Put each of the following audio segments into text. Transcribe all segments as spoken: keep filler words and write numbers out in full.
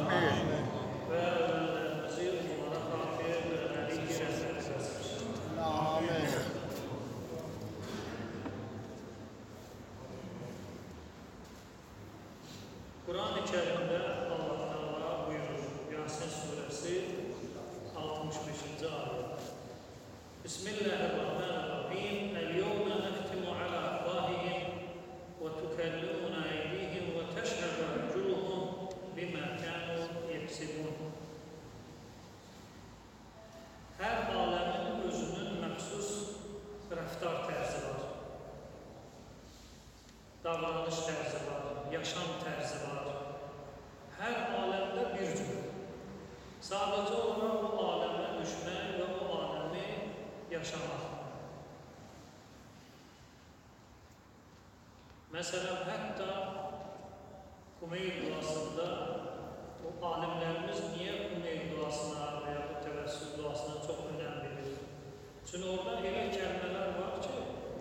Amin. Və ölənlərimizi onlara xafiyyə və əlik rəhmət. Amin. Quran-ı Kərimdə Allah Teala buyurur, Yasin surəsi altmış beşinci ayət. Bismillahirrahmanirrahim. El-yevmə neftimu ala afvahihim və tukellimuna eydihim və teşhədu arculuhum bimə kənu yeksibun. Hər aləmin özünün məxsus rəftar tərzi var, davranış tərzi var, yaşam tərzi var. Hər aləmdə bir cür. Sadəcə olaraq bu aləmə düşmək və o aləmi yaşamaq. Məsələn, hətta Kumeyl duasında o alimlərimiz niyə Kumeyl duasına və ya bu təvəssül duasına çox önəm verir? Çünki orada elə kəlmələr var ki,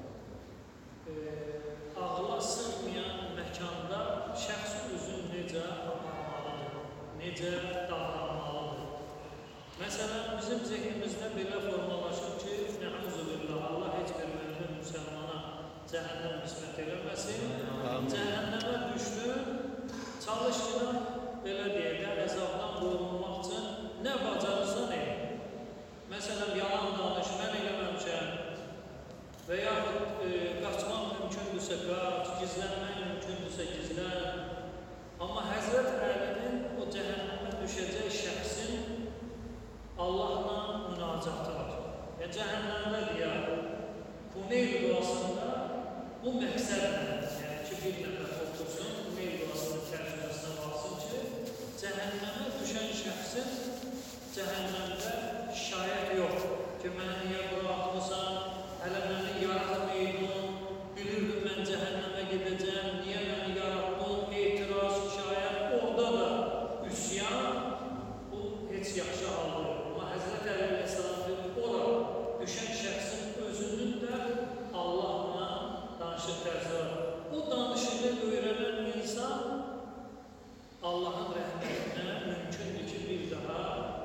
e, ağla sığmayan məkanda şəxs özün necə aparmalıdır, necə davranmalıdır. Məsələn, bizim zehnimizdə belə formalaşır ki, nə'uzubillah, Allah heç bir mümin müsəlmana cəhənnəm qismət eləməsin. Cəhənnəmə düşdün, çalışdın, belə deyək də, əzabdan qorunmaq üçün nə bacarırsan el. Məsələn, yalan danış, mən eləməmişəm və yaxud e, qaçmaq mümkündürsə qaç, gizlənmək mümkündürsə gizlən. Amma Həzrət Əlinin o cəhənnəmə düşəcək şəxsin Allahla münacatı var. Yəni, cəhənnəmdə deyər, Kumeyl duasında bu məqsədlə, yəni ki, bir nəfər otursun, Kumeyl duasının tərcüməsindən baxsın ki, cəhənnəmə düşən şəxsin cəhənnəmdə şikayət yox ki, mənə niyə buraxmısan, hələ məni yaratmaydın, bilirdim mən cəhənnəmə gedəcəm, niyə məni yaratdın, etiraz, şikayət, orada da üsyan, bu heç yaxşı haldır. Amma Həzrət Əli Əleyhisselam deyir, ora düşən şəxsin özünün də Allahla danışıq tərzi var. O danışığı öyrənən insan Allahın rəhmətinə mümkündür ki, bir daha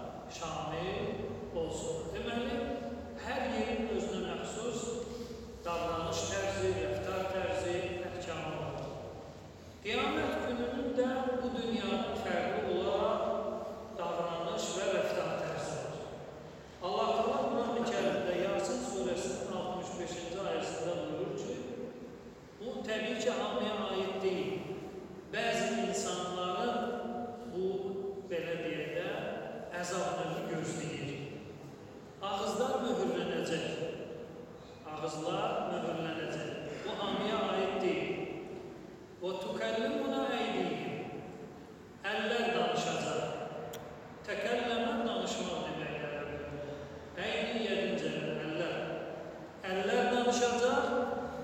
şamil olsun. Deməli, hər yerin özünə məxsus davranış tərzi, rəftar tərzi, əhkamı var. Qiyamət gününün də bu dünyanın fərqli olaraq davranış və rəftar tərzi var. Allah Teala Quran-ı Kərimdə Yasin surəsinin altmış beşinci ayəsində buyurur ki, bu təbii ki, hamıya aid deyil. Bəzi insanların bu, belə deyək də, əzabını gözləyir. Ağızlar mühürlənəcək. Ağızlar mühürlənəcək. Bu hamıya aid deyil. Və tukellimuna eydihim. Əllər danışacaq. Təkəlləmə danışmaq deməkdir. Eydi yedincə əllər. Əllər danışacaq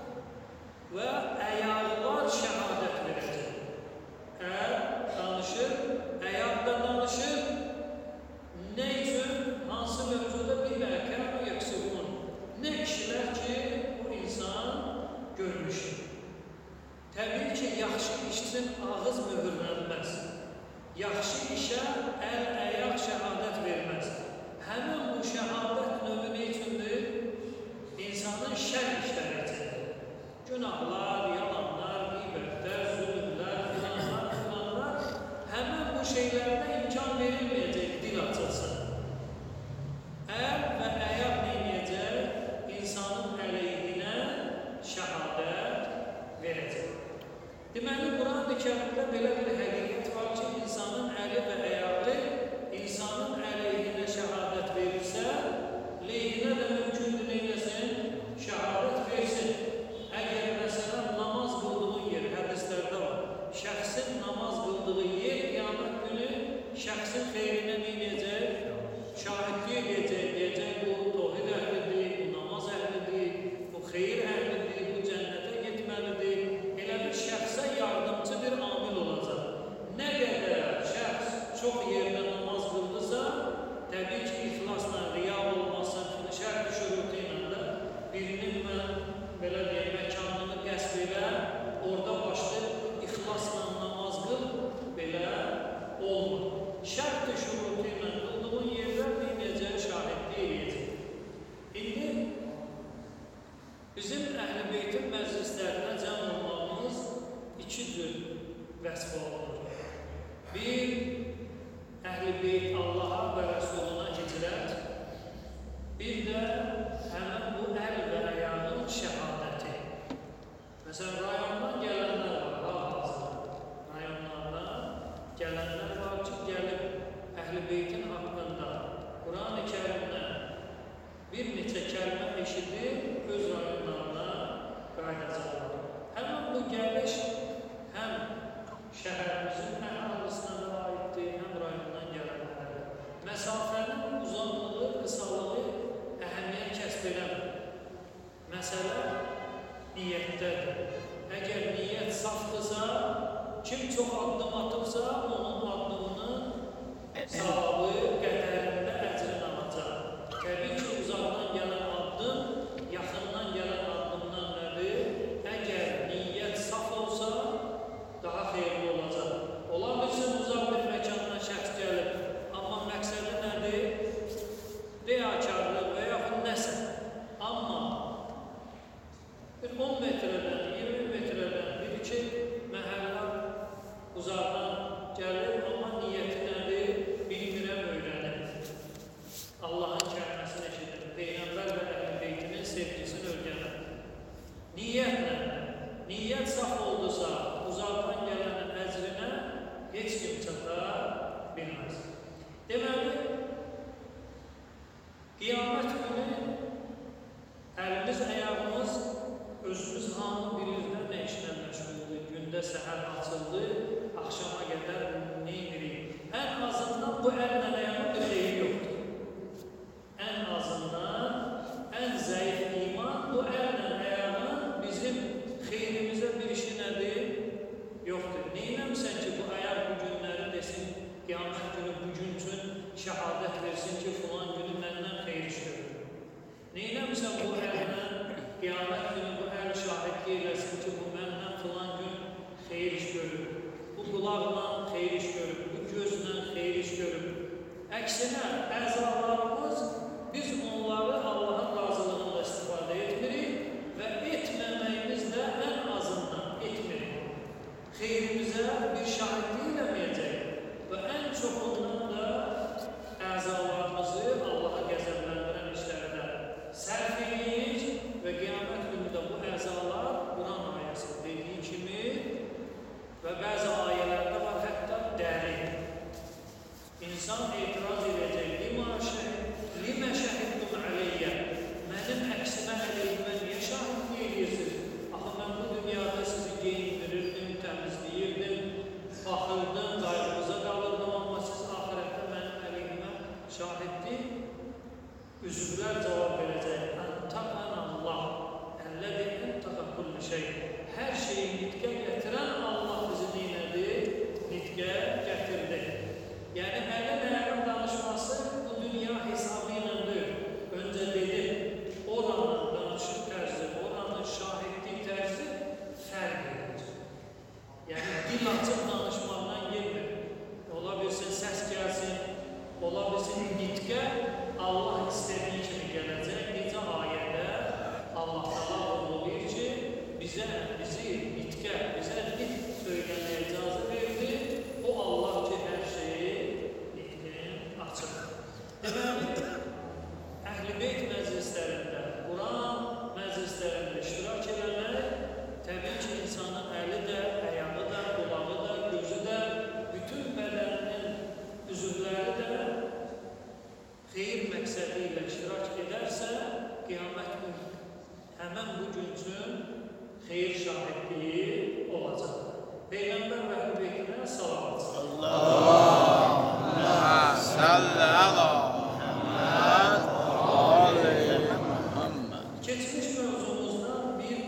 və əyaqlar şəhadət verəcək. Əl danışır, əyaq da danışır. Nə üçün? Hansı mövzuda bir məhkəm yeksibun. Nə işlər ki, bu insan görmüşdür. Təbii ki, yaxşı iş üçün ağız mühürlənməz. Yaxşı işə əl, əyaq şəhadət verməz. Həmin bu şəhadət növü nə üçündür? İnsanın şər işləri içindir. Günahlar, yalanlar, qeybətlər, zülmlər, filanlar, filanlar. Həmin bu şeylərdə imkan verilməyəcək dil açılsın. Əl və əyaq neyəcək? İnsanın əleyhinə şəhadət verəcək. Deməli, Quran-ı Kərimdə belə bir həqiqət var ki, insanın əli və əyağı insanın əleyhinə şəhadət verirsə, leyhinə də mümkündür neyləsin? Şəhadət versin. Əgər məsələn namaz qıldığın yer, hədislərdə var, şəxsin namaz qıldığı yer, qiyamət günü şəxsin xeyrinə neyəcək? Şahidliyə deyəcək, deyəcək, bu tohid əhlidir, bu namaz əhlidir, bu xeyir əhlidir, bu cənnətə getməlidir. Elə bir şəxsə yardımcı bir amil olacaq. Nə qədər şəxs çox yerdə namaz qıldısa, təbii ki, ixlasla, riya olmazsa, şərt şürutu ilə də birinin mən belə deyək, məkanını qəsb elə, orada başlayıb ixlasla namaz qıl, belə olmur. gələnlər var ki, gəlib Əhl-i Beytin haqqında Quran-ı Kərimdən bir neçə kəlmə eşidib öz rayonlarına qayıdacaqlar. Həmin bu gəliş həm şəhərimizin əhalisine də aiddir, həm rayondan gələnlərə. Məsafənin uzunluğu, qısalığı əhəmiyyət kəsb eləmir. Məsələ niyyətdədir. Əgər niyyət safdırsa, kim çox addım atıbsa, onun addımının savabı qədərində əcrin alacaq. Təbii ki, uzaqdan gələn addım, yaxından gələn addımdan nədir? Əgər niyyət saf olsa, daha xeyirli olacaq. Ola bilsin, uzaq bir məkandan şəxs gəlib, amma məqsədi nədir? Riyakarlıq və yaxud nəsə. Amma bir on metrədən, iyirmi metrədən bir-iki məhəllə uzaqdan gəlir, amma niyyəti nədir? Bilmirəm, öyrənir. Allahın kəlməsini eşidir, Peyğəmbər və Əhl-i Beytinin sevgisini öyrənir. Niyyət nədir? Niyyət saf oldusa, uzaqdan gələnin əcrinə heç kim çata bilməz. Deməli, qiyamət günü əlimiz, əyağımız, özümüz hamı bilir nə işlə məşğuldur. Gündə səhər açıldı, axşama qədər neymirik. Ən azından bu əllə əyağın bir xeyri yoxdur. Ən azından, ən zəif iman bu əllə əyağın bizim xeyrimizə bir işi nədir? Yoxdur. Neynəmsən ki, bu ayaq bu günləri desin, qiyamət günü bu gün üçün şəhadət versin ki, filan günü məndən xeyir iş görür. Neynəmsən bu əllə, qiyamət günü bu əl şahidlik eləsin ki, bu məndən filan gün xeyir iş görür. Bu qulaqla xeyir iş görür, bu gözlə xeyir iş görür. Əksinə, əzalarımız, biz onları Allahın razılığında istifadə etmirik və etməməyimiz də ən azından etmirik. Xeyrimizə bir şahidlik eləməyəcək və ən çoxundan da əzalarımızı Allaha qəzəbləndirən işlərdə sərf edirik və qiyamət günü də bu əzalar Quran ayəsi dediyi kimi və bəzi ayələrdə var hətta dəri. İnsan etiraz edəcək, limə şəhidtum əleyyə, mənim əksimə əleyhimə niyə şahidlik edirsiniz? Axı, mən bu dünyada sizi geyindirirdim, təmizləyirdim, baxırdım, qayğımıza qalırdım, amma siz ahirətdə mənim əleyhimə şahidlik. Üzvlər cavab verəcək, əntəqən Allah, əllədi əntəqə kulli şey. Hər şeyi nitqə gətirən Allah bizi neynədir? Nitqə gətirdi. Yəni, əlin əyərin danışması bu dünya hesabı iləndir. Öncə dedim, oranın danışıq tərzi, oranın şahidlik tərzi fərq edir. Yəni, dil açıb danışmaqdan gelmir. Ola bilsin, səs gəlsin, ola bilsin, nitqə Allah istədiyi kimi gələcək. Necə ayədə Allah təala buyurur ki, bizə, bizi nitqə, bizə nitq söyləməyə icazə verdi. O Allah ki, hər şeyi nitqin açır. Deməli, Əhl-i Beyt məclislərində, Quran məclislərində iştirak eləmək, təbii ki, insanın əli də, əyağı da, qulağı da, gözü də, bütün bədəninin üzvləri də xeyir məqsədi ilə iştirak edərsə, qiyamət günü həmən bu gün üçün xeyir şahidliyi olacaq. Peyğəmbər və Əhl-i Beytinə salavat. Allahümme salli ala Muhammed Ali Muhammed. Keçmiş mövzumuzdan bir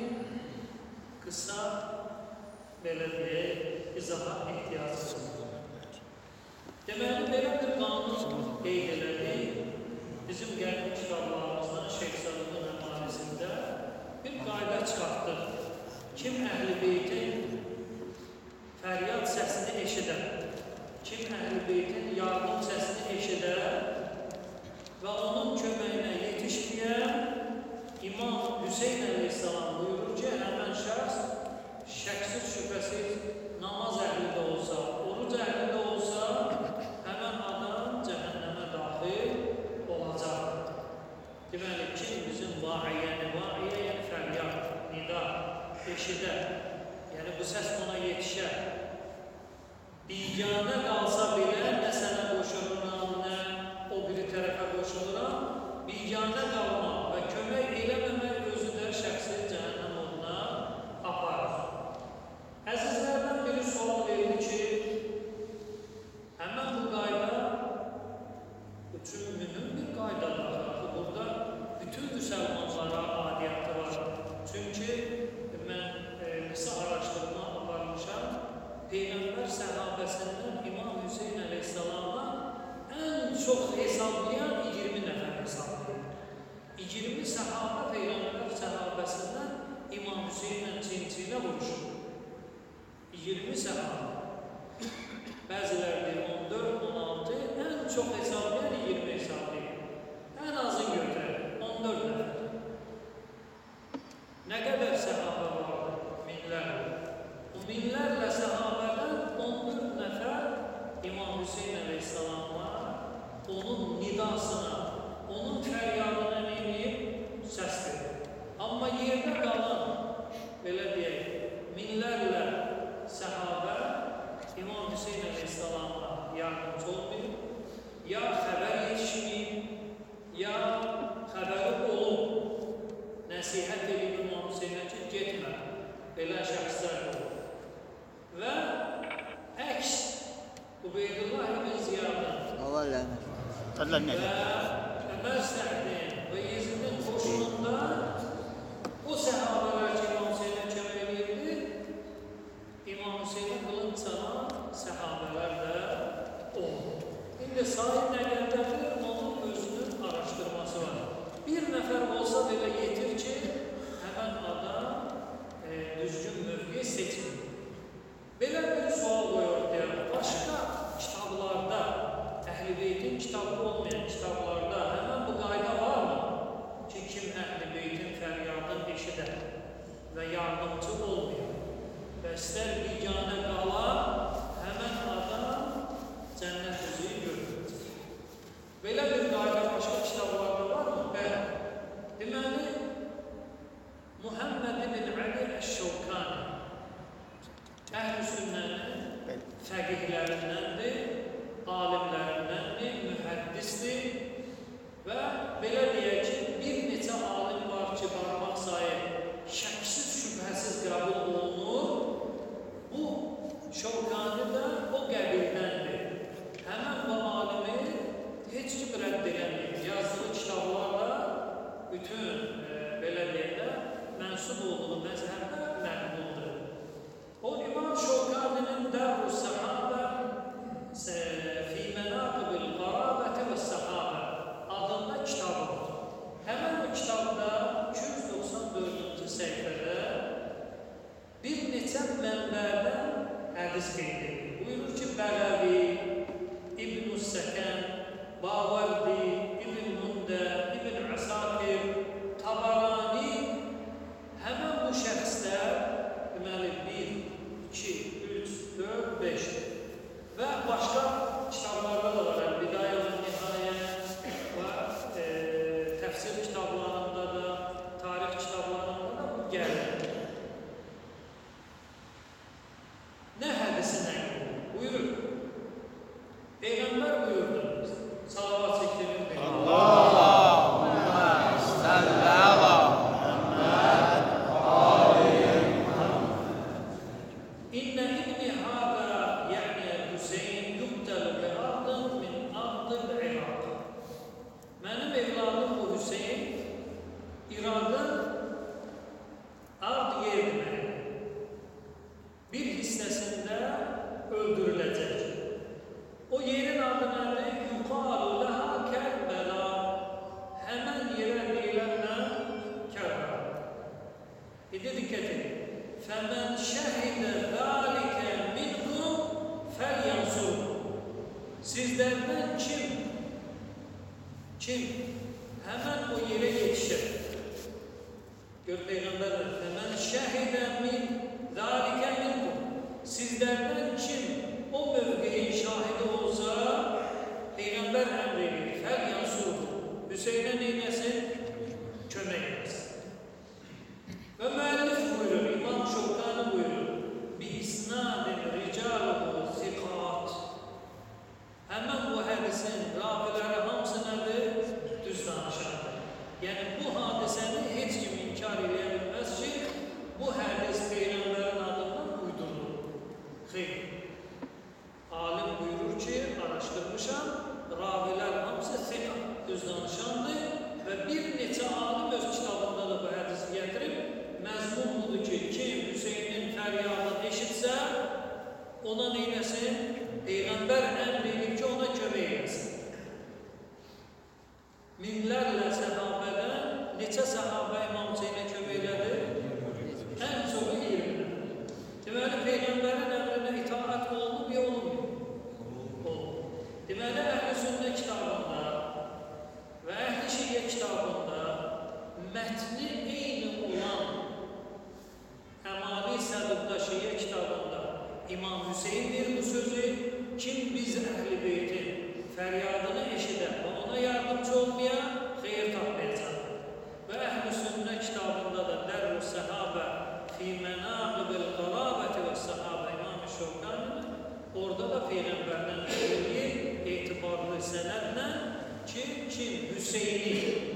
qısa belə deyək, izaha ehtiyacımız var. Deməli, belə bir qanun qeyd elədik. Bizim gəlin kitablarımızdan Şeyx Sadığın əmanəsində bir qayda çıxartdıq. Kim Əhl-i Beytin fəryad səsini eşidər, kim Əhl-i Beytin yardım səsini eşidər və onun köməyinə yetişməyən İmam Hüseyin əleyhissalam buyurur ki, həmən şəxs şəksiz şübhəsiz namaz əhlidə olsa, oruc əhlidə olsa, həmən adam cəhənnəmə daxil olacaq. Deməli, kim bizim vaiyəni, vaiyə yəni fəryad, nida, eşidər, yəni bu səs ona yetişər, bir Biganə qalsa belə, nə sənə qoşuluram, nə o biri tərəfə qoşuluram, biganə qalmaq və kömək eləməmək özü də şəxsi cəhənnəm oduna aparır. Əzizlərdən biri sual verdi ki, həmən bu qayda üçün mühüm bir qaydadır. Burada bütün müsəlmanlara adiyyatı var. Çünki mən e, qısa araşdırma aparmışam. Peyğəmbər səhabəsindən İmam Hüseyin əleyhissalama ən çox hesablayan iyirmi nəfər hesablayır. iyirmi səhabə Peyğəmbər səhabəsindən İmam Hüseyinlə çin-çinə vuruşur. iyirmi səhabə. Bəziləri deyir on dörd on altı, ən çox hesablayan iyirmi hesablayır. Ən azı götürək, on dörd nəfər. Nə qədər səhabə vardı? Minlərlə. Bu minlərlə səhabədən on dörd nəfər İmam Hüseyin əleyhissalama, onun nidasına, onun fəryadına neyib səs verir. Amma yerdə qalan, belə deyək, minlərlə səhabə İmam Hüseyin əleyhissalama yardımcı olmayıb, ya xəbər yetişməyib, ya xəbəri olub, nəsihət edib İmam Hüseynə ki, getmə, belə şəxslər olur. Və əks Ubeydullah ibn Ziyadın və Ömər Səhdin və Yezidin qoşununda o səhabələr ki, İmam Hüseynə kömək edirdi, İmam Hüseynə qılınc salan səhabələr də oldu. İndi sahib nə qədərdir, onun özünün araşdırması var. Bir nəfər olsa belə yetir ki, həmən adam e, düzgün mövqe seçmir. Belə bir sual qoyur deyək, başqa kitablarda, Əhl-i Beytin kitabı olmayan kitablarda həmən bu qayda varmı ki, kim Əhl-i Beytin fəryadını eşidər və yardımcı olmuyor və istər biganə qala, həmən adam cənnət üzüyü görür. Belə bir qayda başqa kitablarda varmı? Bəli. Deməli, Muhammed ibn Ali Əş-Şəvkani Əhl-i Sünnənin fəqihlərindəndir, alimlərindəndir, mühəddisdir və belə deyək ki, bir neçə alim var ki, barmaq sayı şəksiz, şübhəsiz qəbul olunur. Bu Şəvkani də o qəbildəndir. Həmən bu alimi heç kim rədd edəməyib. Yazdığı kitablarda bütün e, belə deyək də mənsub olduğu məzhəbdə məqbuldur. O İmam Şəvkani'nin Dərr-ü Səhabə fi Mənaqib-ül Qarabətə və Səhabə adında kitabı var. Həmən bu kitabda iki yüz doxsan dördüncü səhifədə bir neçə mənbədən hədis qeyd edilir. Buyurur ki, Bəğəvi, İbn-i Səkən, Bavardi, İbn Mündə, İbn Əsakir, Tabarani, həmən bu şəxslər deməli bir, iki, üç, dörd, beş və başqa kitablarda da var. Bidayə və Nihayə və e, təfsir kitablarında da, tarix kitablarında da bu gəlir. Nə hədisi nə buyurur? Peyğəmbər buyurdu. Salavat çəkdirir Peyğəmbər. Allahümme salli ala İnne ibni hâdâ yani Hüseyin yuqtəlu bi ardın min ardıl İraq. Mənim evladım bu Hüseyin İraqın ard yer deməkdir. Bir hissəsində öldürüləcək. O yerin adı nədir? Yuqalu ləhə Kərbəla. Həmən yerə deyilənlə Kərbəla. İdi diqqət edin. فَمَنْ شَهِدَ ذَٰلِكَ مِنْهُمْ فَلْيَنْصُرُ. Sizlərdən kim? Kim? Həmən o yerə yetişir. Gör Peyğəmbərlər. فَمَنْ شَهِدَ مِنْ ذَٰلِكَ مِنْهُمْ. Sizlərdən kim o mövqeyin şahidi olsa, Peyğəmbər əmr edir. فَلْيَنْصُرُ. Hüseynə neynəsin? Kömək etsin. Və müəllif buyurur, İmam Şəvkani buyurur, bi isnadin ricaluhu ziqat. fəryadını eşitsə, ona neyləsin? Peyğəmbər əmr edib ki, ona kömək eləsin. Minlərlə səhabədən neçə səhabə İmam Hüseynə kömək elədi? Ən çoxu iyirmi. Deməli, Peyğəmbərin əmrinə itaat olunub ya olunmuyor? Olunub. Deməli, Əhl-i Sünnə kitabında və Əhl-i Şiyə kitabında mətni eyni olan Əmali Sədudda Şiyə kitabında İmam Hüseyndir bu sözü, kim biz Əhl-i Beytin fəryadını eşidən və ona yardımcı olmaya xeyir tapmayacaq. Və Əhl-i Sünnə kitabında da Dərr-ü Səhabə fi Mənaqib-ül Qarabəti və Səhabə İmam-ı Şövkani orada da Peyğəmbərdən söyləyir, etibarlı sənədlə ki, kim Hüseyni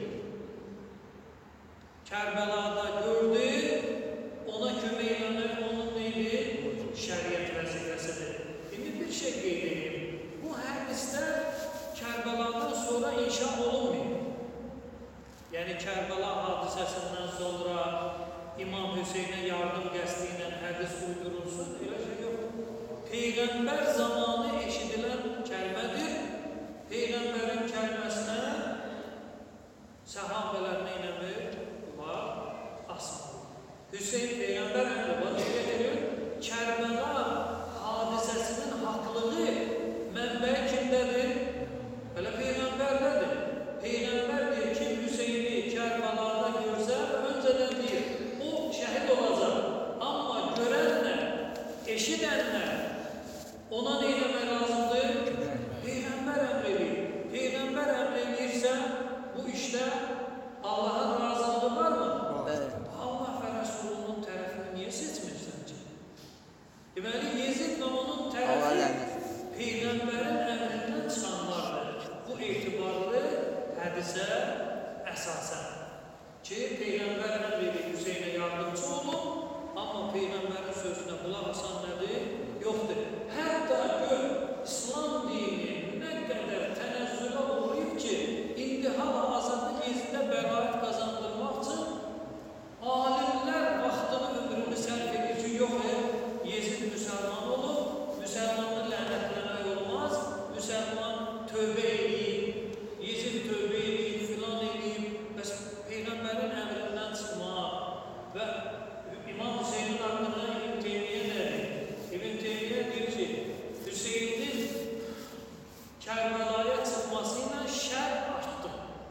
Kərbəlada gördü, ona kömək eləmək onun neydi? Şəriət vəzifəsidir. İndi bir şey qeyd edeyim. Bu hədislər Kərbəladan sonra inşa olunmuyor. Yəni Kərbəla hadisəsindən sonra İmam Hüseynə yardım qəsdi ilə hədis uydurulsun, elə şey yox. Peyğəmbər zamanı eşidilən kəlmədir. Peyğəmbərin kəlməsinə səhabələr nə eləmir? Var, asmalı. Hüseyn Peyğəmbər əmri var, şübhət edir. Kərbəla hadisəsinin haqlığı mənbəyi kimdədir? Hələ Peyğəmbərlədir. Peyğəmbər deyir ki, Hüseyni Kərbəlada görsə, öncədən deyir, o şəhid olacaq. Amma görənlər, eşidənlər ona nə eləmək lazımdır? Peyğəmbər əmr edir. Peyğəmbər əmr edirsə, bu işdə Allahın razılığı varmı? Allah və Rəsulunun tərəfini niyə seçmirsən ki? Deməli, Yezid və onun tərəfi Peyğəmbərin əmrindən çıxanlardır. Bu etibarlı hədisə əsasən ki, Peyğəmbər əmr edir Hüseynə yardımcı olun, amma Peyğəmbərin sözünə qulaq asan nədir? Yoxdur. Hətta gör, İslam dini nə qədər tənəzzülə uğrayıb ki, indi hal-hazırda Yezidə bəraət qazandırmaq üçün alimlər vaxtını, ömrünü sərf edir ki, yox, Yezid müsəlman olub, müsəlmanı lənətləmək olmaz, müsəlman tövbə edib, Yezid tövbə edib, filan edib, bəs Peyğəmbərin əmrindən çıxmaq və İmam Hüseynin haqqında İbn Teymiyyə nədir? İbn Teymiyyə deyir ki, Hüseynin Kərbəlaya çıxması ilə şər artdı.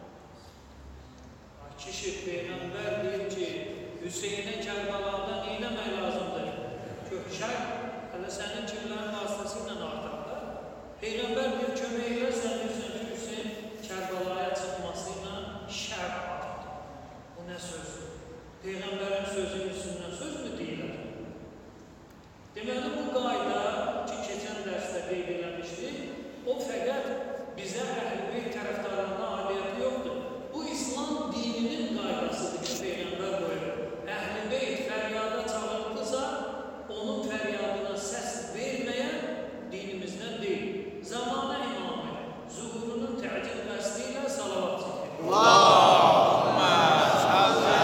Kişi Peyğəmbər deyir ki, Hüseynə Kərbəlada neyləmək lazımdır? Şər, hələ sənin kimlərin vasitəsilə artaqda. Peyğəmbər bir kömək elə, sən deyirsən ki, Hüseyn Kərbəlaya çıxması ilə şər artdı. Bu nə sözdür? Peyğəmbərin sözünün üstündən söz mü deyilər? Deməli, bu qayda ki, keçən dərsdə qeyd eləmişdik, o fəqət bizə Əhl-i Beyt tərəfdarlarına aidiyyəti yoxdur. Bu, İslam dininin qaydasıdır ki, Peyğəmbər qoyur. Əhl-i Beyt fəryada çağırdısa, onun fəryadına səs verməyən dinimizdən deyil. Zamana imamı, zuhurunun təcil qəsdi ilə salavat çəkir. Allahümmə salli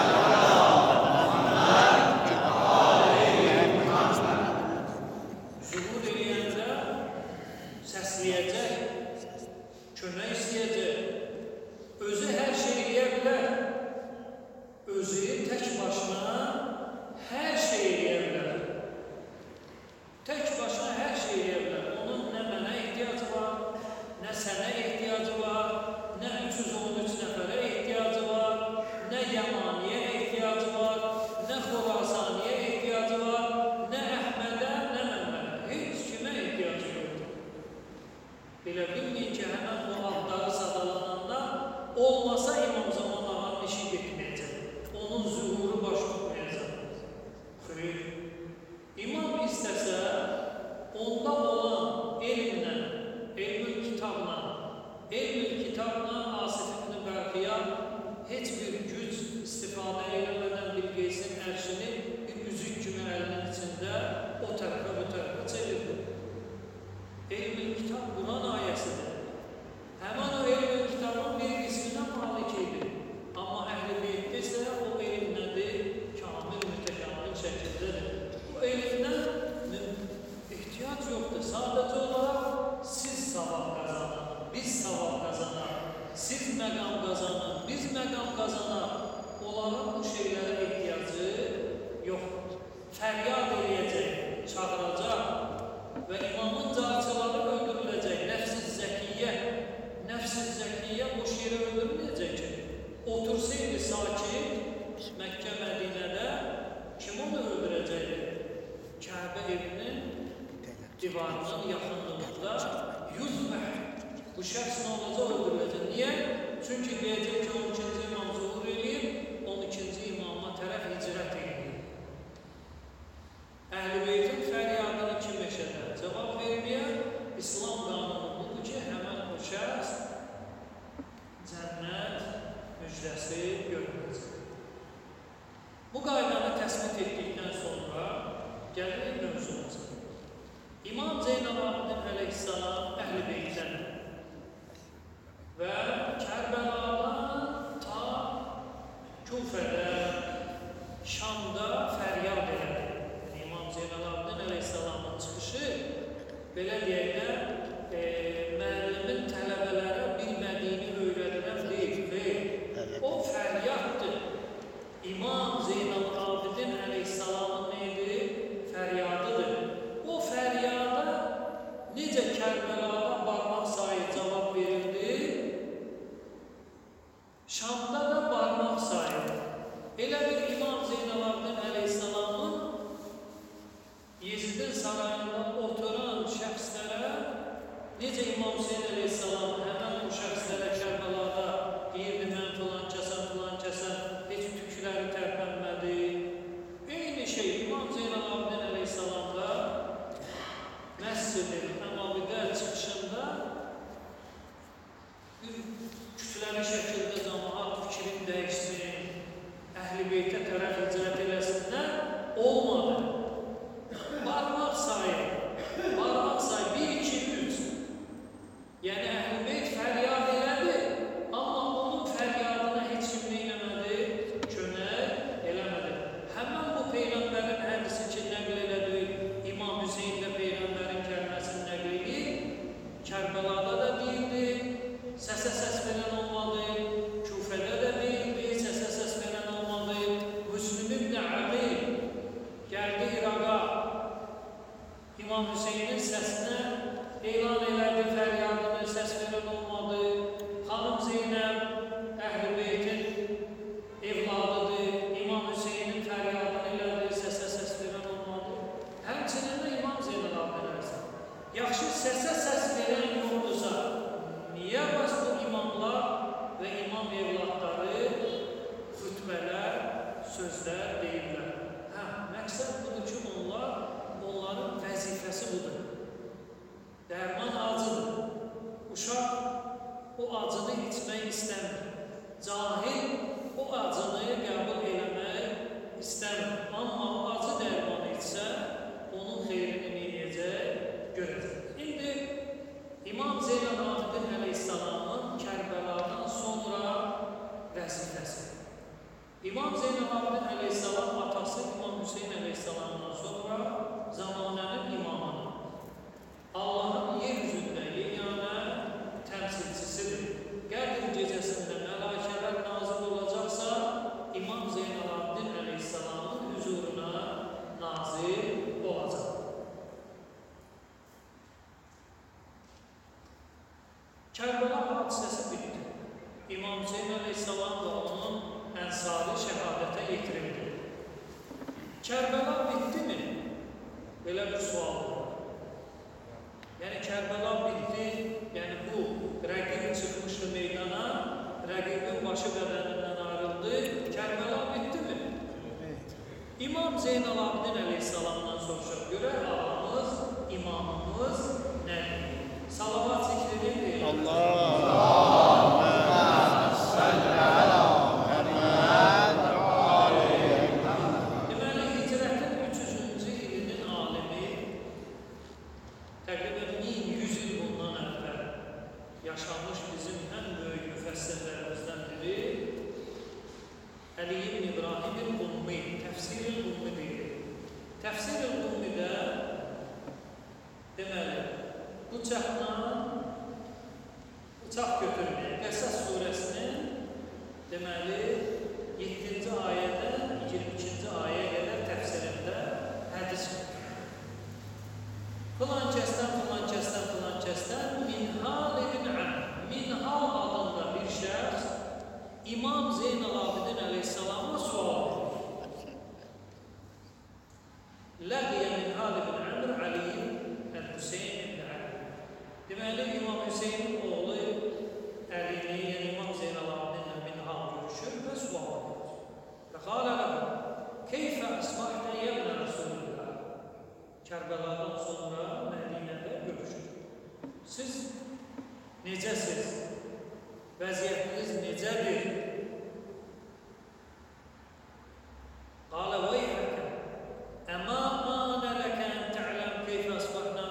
zuhur eləyəndə səsləyəcək, kömək istəyəcək, özü hər şey eləyə bilər, özü tək başına hər şey eləyə bilər. Tək başına hər şey eləyə bilər. Onun nə mənə ehtiyacı var, nə sənə ehtiyacı var, nə üç yüz on üç nəfərə ehtiyacı var, nə Yamaniyə ehtiyacı var, nə Xorasaniyə ehtiyacı var, nə Əhmədə, nə Məmmədə. Heç kimə ehtiyacı yoxdur. Belə bilməyin ki, həmən o adları sadalananda olmasa İmam Zaman ağanın işi getməyəcək. Onun zuhuru baş tutmayacaq. Xeyr. İmam istəsə, onda olan elmlə, elmül kitabla, elmül kitabla Asif ibn Bərqiya heç bir güc istifadə eləmədən Bilqeysin ərşini bir üzük kimi əlinin içində o tərəfə, bu tərəfə çevirdi. Elmül kitab Quran ayəsidir. Həmən o elmül kitabın bir qisminə malik idi. Amma Əhl-i Beytdə isə o elm nədir? Kamil, mütəkamil şəkildədir. Bu elm qazanar, onların bu şeylərə ehtiyacı yoxdur. Fəryad eləyəcək, çağıracaq və imamın carçıları öldürüləcək. Nəfs-i zəkiyyə, nəfs-i zəkiyyə boş yerə öldürüləcək ki, otursaydı sakit, Məkkə, Mədinədə kim onu öldürəcəkdir? Kəbə evinin divarının yaxınlığında yüz məhv. Bu şəxs nə olacaq? Öldürüləcək. Niyə? Çünki deyəcək ki, on ikinci imam zuhur eləyib, on ikinci imama tərəf hicrət eləyib. Əhl-i Beytin fəryadını kim eşədə? Cavab verməyə İslam qanunu budur ki, həmən o şəxs cənnət müjdəsi görüləcək. Bu qaydanı təsbit etdikdən sonra gəlir mövzumuza. İmam Zeynalabdin əleyhissalam Əhl-i Beytdən və Kərbəladan ta Küfədə, Şamda fəryad elədi. İmam Zeynalabdin əleyhissalamın çıxışı, belə deyək də, e, müəllimin tələbələrə bilmədiyini öyrədirən deyil. O fəryaddır. İmam Zeynalabdin əleyhissalamın neydi? Fəryadıdır. O fəryada necə Kərbəlada barmaq sayı cavab verildi, Şamda da barmaq sayı. Elə bir İmam Zeynalabdin əleyhissalamın Yezidin sarayında oturan şəxslərə necə İmam Hüseyin əleyhissalam həmən bu şəxslərə Kərbəlada deyirdi, mən filan kəsən, filan kəsən, heç tükləri tərpənmədi. Eyni şey İmam Zeynalabdin əleyhissalam da Məscid-i Əmavidə çıxışında bir kütləvi şəkildə cəmaat fikrini dəyişsin, Əhl-i Beytə tərəf icrət eləsinlər, olmadı. Barmaq sayı, barmaq sayı bir, iki, üç. Yəni Əhl-i Beyt fəryad elədi, amma onun fəryadına heç kim neyləmədi, kömək eləmədi. Həmən bu Peyğəmbərin hədisi ki, nəql elədi, İmam Hüseyin də Peyğəmbərin kəlməsini nəql edib, Kərbəlada da deyildi, səsə səs verən olmadı, Küfədə də deyildi, səsə səs verən olmadı, Müslüm ibn Əqil gəldi İraqa, İmam Hüseynin səsinə elan elədi, fəryadını səs verən olmadı, Xanım Zeynəb Əhl-i Beytin evladıdır, İmam Hüseynin fəryadını elədi, səsə səs verən olmadı. Həmçinin də İmam Zeynalabdin əleyhissalam. Yaxşı, səsə səs verən yoxdursa, niyə bəs bu imamlar və imam evladları xütbələr, sözlər deyirlər? Hə, məqsəd budur ki, onlar, onların vəzifəsi budur. Dərman acıdır. Uşaq o acını içmək istəmir. Cahil o acını qəbul eləmək istəmir. Amma o acı dərmanı içsə, onun xeyrini neyəcək? Görəcək. İndi İmam Zeynalabdin əleyhissalamın Kərbəladan sonra vəzifəsi. İmam Zeynalabdin əleyhissalam atası İmam Hüseyin əleyhissalamdan sonra zamanənin imamıdır. Allahın yer üzündə yeganə təmsilçisidir. Qədr gecəsində mələkələr nazil olacaqsa, İmam Zeynalabdin əleyhissalamın hüzuruna nazil olacaq. Kərbəla hadisəsi bitdi. İmam Hüseyin əleyhissalam da onun ənsari şəhadətə yetirildi. Kərbəla bitdi mi? Belə bir sual var. Yəni Kərbəla bitdi, yəni bu rəqib çıxmışdı meydana, rəqibin başı bədənindən ayrıldı, Kərbəla bitdi mi? İmam Zeynalabdin əleyhissalamdan soruşaq, görək ağamız, imamımız nədir? Salavat zikr edir. Allahümme salli ala Muhammed deməli, hicrətin üç yüzüncü ilinin alimi təqribən min yüz il bundan əvvəl yaşamış bizim ən böyük müfəssirlərimizdən biri Əli ibn İbrahim el-Qummi, Təfsir-el-Qummi deyir. Təfsir-el-Qummidə deməli, bıçaqla bıçaq götürməyə, Qəsəs surəsinin deməli, yeddinci ayədən iyirmi ikinci ayəyə qədər təfsirində hədis var. Filan kəsdən, filan kəsdən, filan kəsdən Minhal ibn Amr. Minhal adında bir şəxs İmam Zeynal Abidin əleyhissalama sual verir. Ləqiyə Minhal ibn Amr Aliyin Əl-Hüseyin ibn Ali. Deməli, İmam Hüseynin oğlu Əlini, yəni İmam Zeynal Abidinlə Minhal görüşür və sual verir. Və qalə ləqə, keyfə əsbahdə yəbnə Rasulullah. Kərbələdən sonra Mədinədə görüşür. Siz necəsiz? Vəziyyətiniz necədir? Qalə veyhəkə, əmə anə ləkən tə'ləm keyfə əsbahna.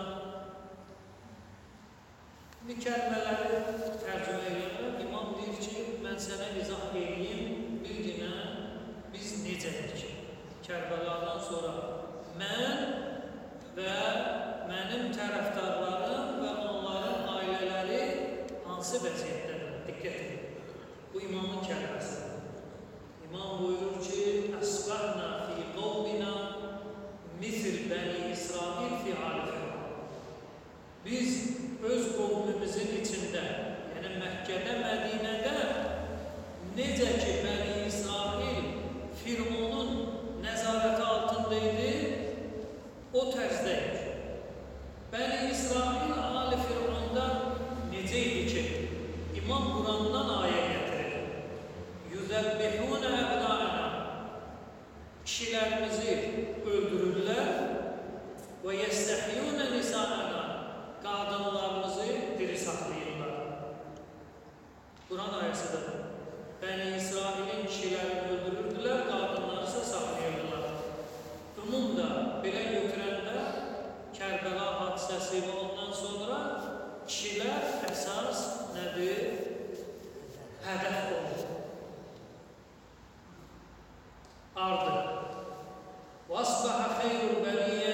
Bir kəlmələri tərcümə edirlər. İmam deyir ki, mən sənə izah edeyim, bir günə biz necədik? Kərbəladan sonra mən və mənim tərəfdarlarım və onların ailələri hansı vəziyyətdədir? Diqqət edin. Bu imamın kəlməsidir. İmam buyurur ki, əsbahna fi qavmina misl bəni İsrail fi alifə. Biz öz qovmumuzun içində, yəni Məkkədə, Mədinədə necə ki, bəni İsrail Firavunun nəzarəti altında idi, o tərzdəyik. Bəni İsrail Ali Firavunda necə idi ki, İmam Qurandan ayə gətirir. Yüzəbbihunə əbnâna. Kişilərimizi öldürürlər və yəstəhiyyunə nisâna. Qadınlarımızı diri saxlayırlar. Quran ayəsidir. Bəni İsrailin kişilərini öldürürdülər, qadınları isə saxlayırdılar. Ümumda belə götürəndə Kərbəla hadisəsi və ondan sonra kişilər əsas nədir? Hədəf olur. Ardı. Vəsbəhə xeyrul bəliyyə.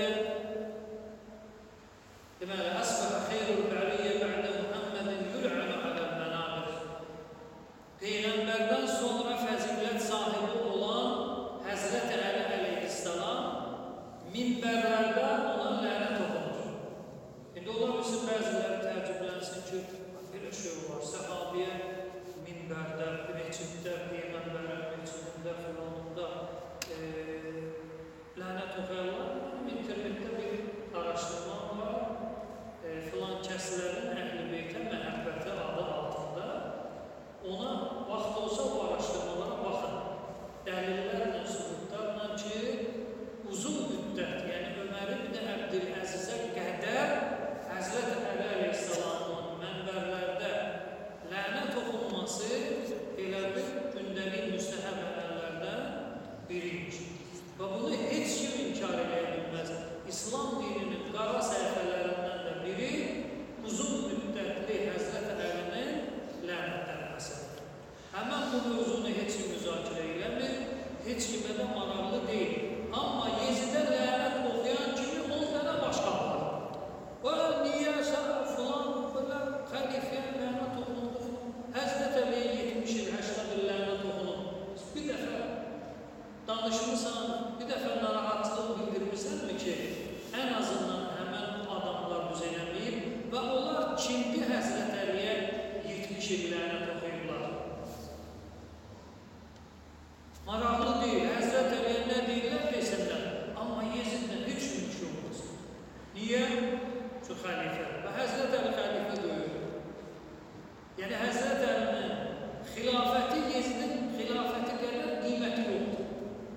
Deməli, əsbəhə xeyrul bəliyyə bə'də Muhammedin yül'ənə aləl mənabir. Peyğəmbərdən sonra fəzilət sahibi olan Həzrət Əli əleyhissalam minbərlərdə ona lənət oxunur. İndi ola bilsin, bəziləri təəccüblənsin ki, belə şey var, səhabiyə minbərdə, meçiddə, Peyğəmbərin meçidində, filanında e, lənət oxuyarlar. İnternetdə bir araşdırma var, e, filan kəslərin Əhl-i Beytə məhəbbəti adı altında. Ona vaxt olsa bu araşdırmalara baxın. Dəlillərlə, sübutlarla ki, uzun müddət, yəni Ömər ibn Əbdüləzizə qədər Həzrət Əli əleyhissalamın mənbərlərdə lənət oxunması elə bir gündəlik müstəhəb əməllərdən biriymiş. Və bunu heç kim inkar edə bilməz. İslam dininin qara səhifələrindən də biri uzun müddətli Həzrət Əlinin lənətlənməsidir. Həmən bu mövzunu heç kim müzakirə eləmir, heç kimə də maraqlı deyil. Amma Yezidə lənət oxuyan kimi on dənə başqa var. Və niyə sən filan, filan, xəlifəyə lənət oxundu? Həzrət Əliyə yetmiş il, səksən il lənət oxunub. Bir dəfə danışmısan, bir dəfə narahatlıq bildirmirsənmi ki, ən azından həmən adamlar düz eləməyib və onlar kimdi Həzrət Əliyə yetmiş il lənət oxuyublar? Maraqlı deyil, Həzrət Əliyə nə deyirlər desinlər, amma Yezidlə heç bir şey olmaz. Niyə? Şu xəlifə. Və Həzrət Əli xəlifə döyür. Yəni Həzrət Əlinin xilafəti Yezidin xilafəti qədər qiyməti yoxdur.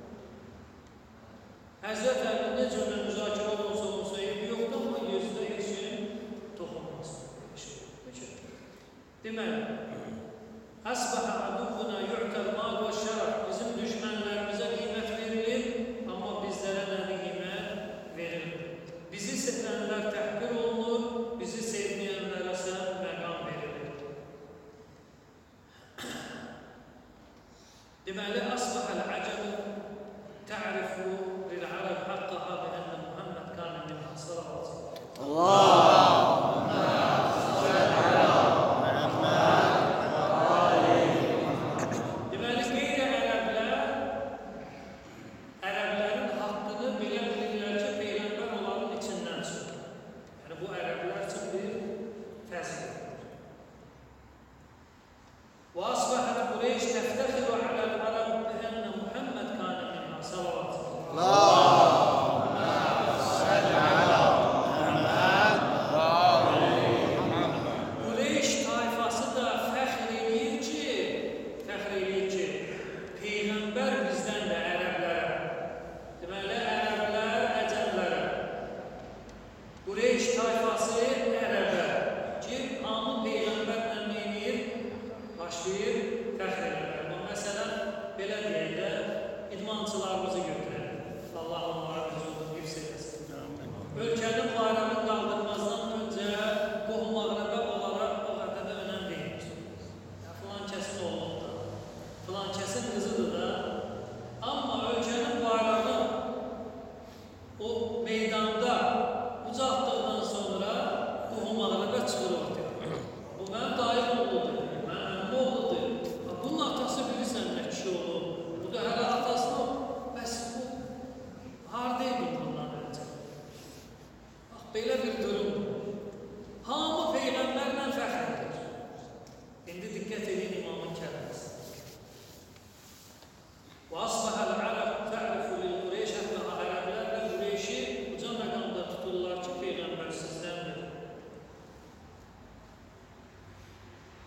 Həzrət Əli necə ona müzakirə olsa olsa evi yoxdur, amma Yezidə heç şey toxunmaz. Deməli, əsbəhə əduvuna yu'təl mal və şərəf. Bizim düşmənlərimizə qiymət verilir, amma bizlərə nə qiymət verilir. Bizi sevənlər təhqir olunur, bizi sevməyənlərə isə məqam verilir. Deməli, əsbəhəl əcəb tə'rifu lil-ərəb haqqəhə bi-ənə Muhammed kânə minhə salavat. Allah!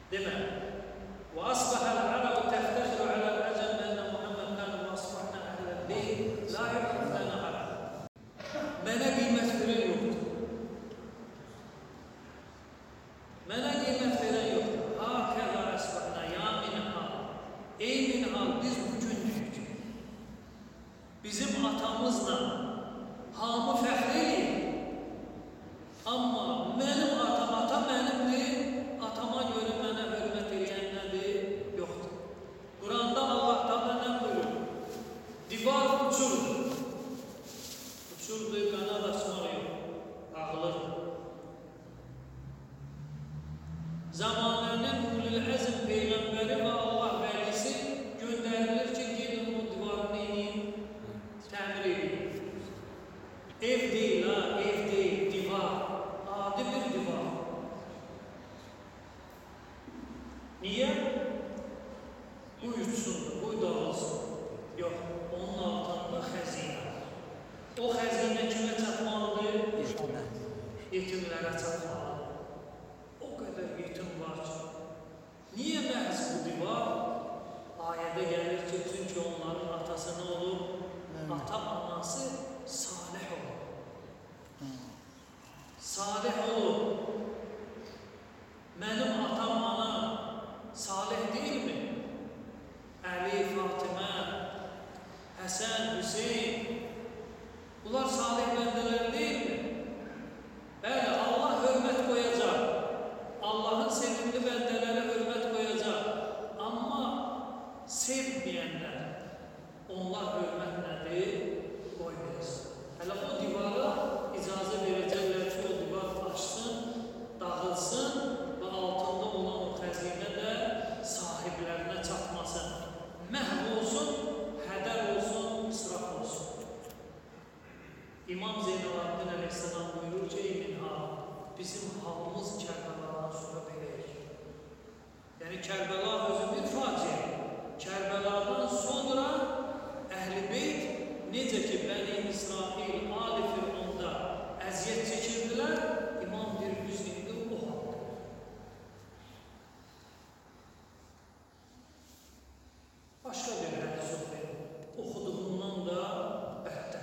Demək, وأصبح العرب تفتخر على العجم بأن محمد كان وأصبحنا أهل البيت لا يعرف لنا عرب. Mənə qiymət verən yoxdur. Mənə qiymət verən yoxdur. Hakələ əsbahna ya minhal. Ey minhal, biz bugündük. Bizim atamızla hamı fəxr edir. Amma mənim atam, atam mənimdir. Atama görə mənə hörmət edən nədir? Yoxdur. Quranda Allah Teala nə buyurur? Divar uçurdur. Uçurdur, qanad açmaq yox. Ağılır. Zamanənin ulul əzm peyğəmbəri və Allah vəlisi göndərilir ki, gedin o divarını inin, təmir edin. Ev deyil, ha, ev deyil, divar. Adi bir divar. Niyə? Bu uçsundur, bu dağılsın. Yox, onun altında xəzinə. O xəzinə kimə çatmalıdır? Yetimlərə çatmalıdır. O qədər yetim var ki. Niyə məhz bu divar? Ayədə gəlir ki, çünki onların atası nə olur? Ata anası salih olur. Salih olur. Mənim atam, anam salih deyilmi? Əli, Fatimə, Həsən, Hüseyin. Bunlar salih bəndələr deyilmi? Bəli, Allah hörmət qoyacaq. Allahın sevimli bəndələrə hörmət qoyacaq. Amma sevməyənlər, onlar hörmət nədir? Qoymayacaq. Hələ o divara icazə verəcəklər ki, o divar açsın, dağılsın və altında olan o xəzinə də sahiblərinə çatmasın. Məhv olsun, hədər olsun, israf olsun. İmam Zeynalabdin Əleyhisselam buyurur ki, ey minha, bizim halımız Kərbəladan sonra beləyik. Yəni Kərbəla özü bir faciə. Kərbəladan sonra Əhl-i Beyt necə ki, Bəni İsrail, Ali Fir'onda əziyyət çəkirdilər, İmam bir yüz indi o halda. Başqa bir hədis oxuyun. Oxuduğundan da bəhətər.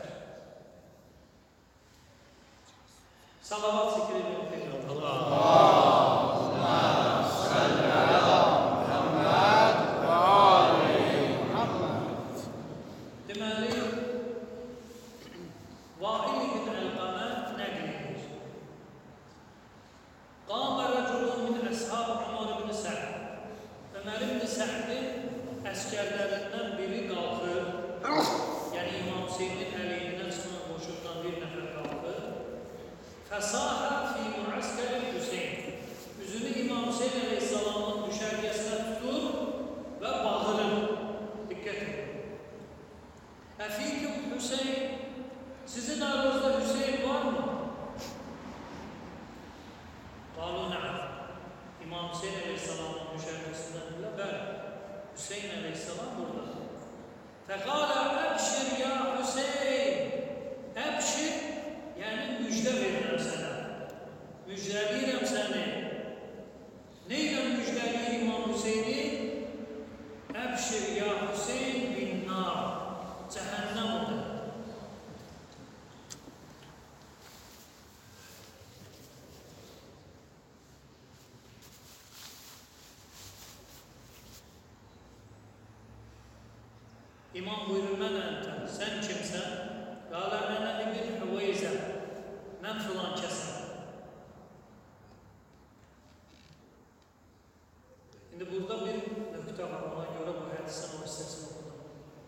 Salavat zikri edin. Allahümme salli ala Muhammed ve ali Muhammed. Deməli, Vail ibn Əlqamə nəql edir. Qamə rəculun min əshab Umar ibn Sə'd. Ömər ibn Sə'din əskərlərindən biri qalxır. Yəni İmam Hüseynin əleyhindən çıxan qoşundan bir nəfər qalxır. Fəsahə fi müəskəri Hüseyn. Üzünü İmam Hüseyn əleyhissalamın düşərgəsinə tutur və bağırır. Diqqət edin. Əfikum Hüseyn, sizin aranızda Hüseyn var mı? Qalu nə'əm. İmam Hüseyn əleyhissalamın düşərgəsindən bilə, bəli, Hüseyn əleyhissalam buradadır. Fəqalə əbşir ya Hüseyn. Əbşir, yəni müjdə verirəm sənə. Müjdəliyirəm səni. Neyle müjdeliyir İmam Hüseyin'i? Əbşir ya Hüseyin bin nar. Cehennem odur. İmam buyurur, mən əntəm, sən kimsən? Qala mənə ibn Hüveyzə, mən filan kəsəm. İndi burada bir nöqtə var, ona görə bu hədisin o hissəsini oxudum.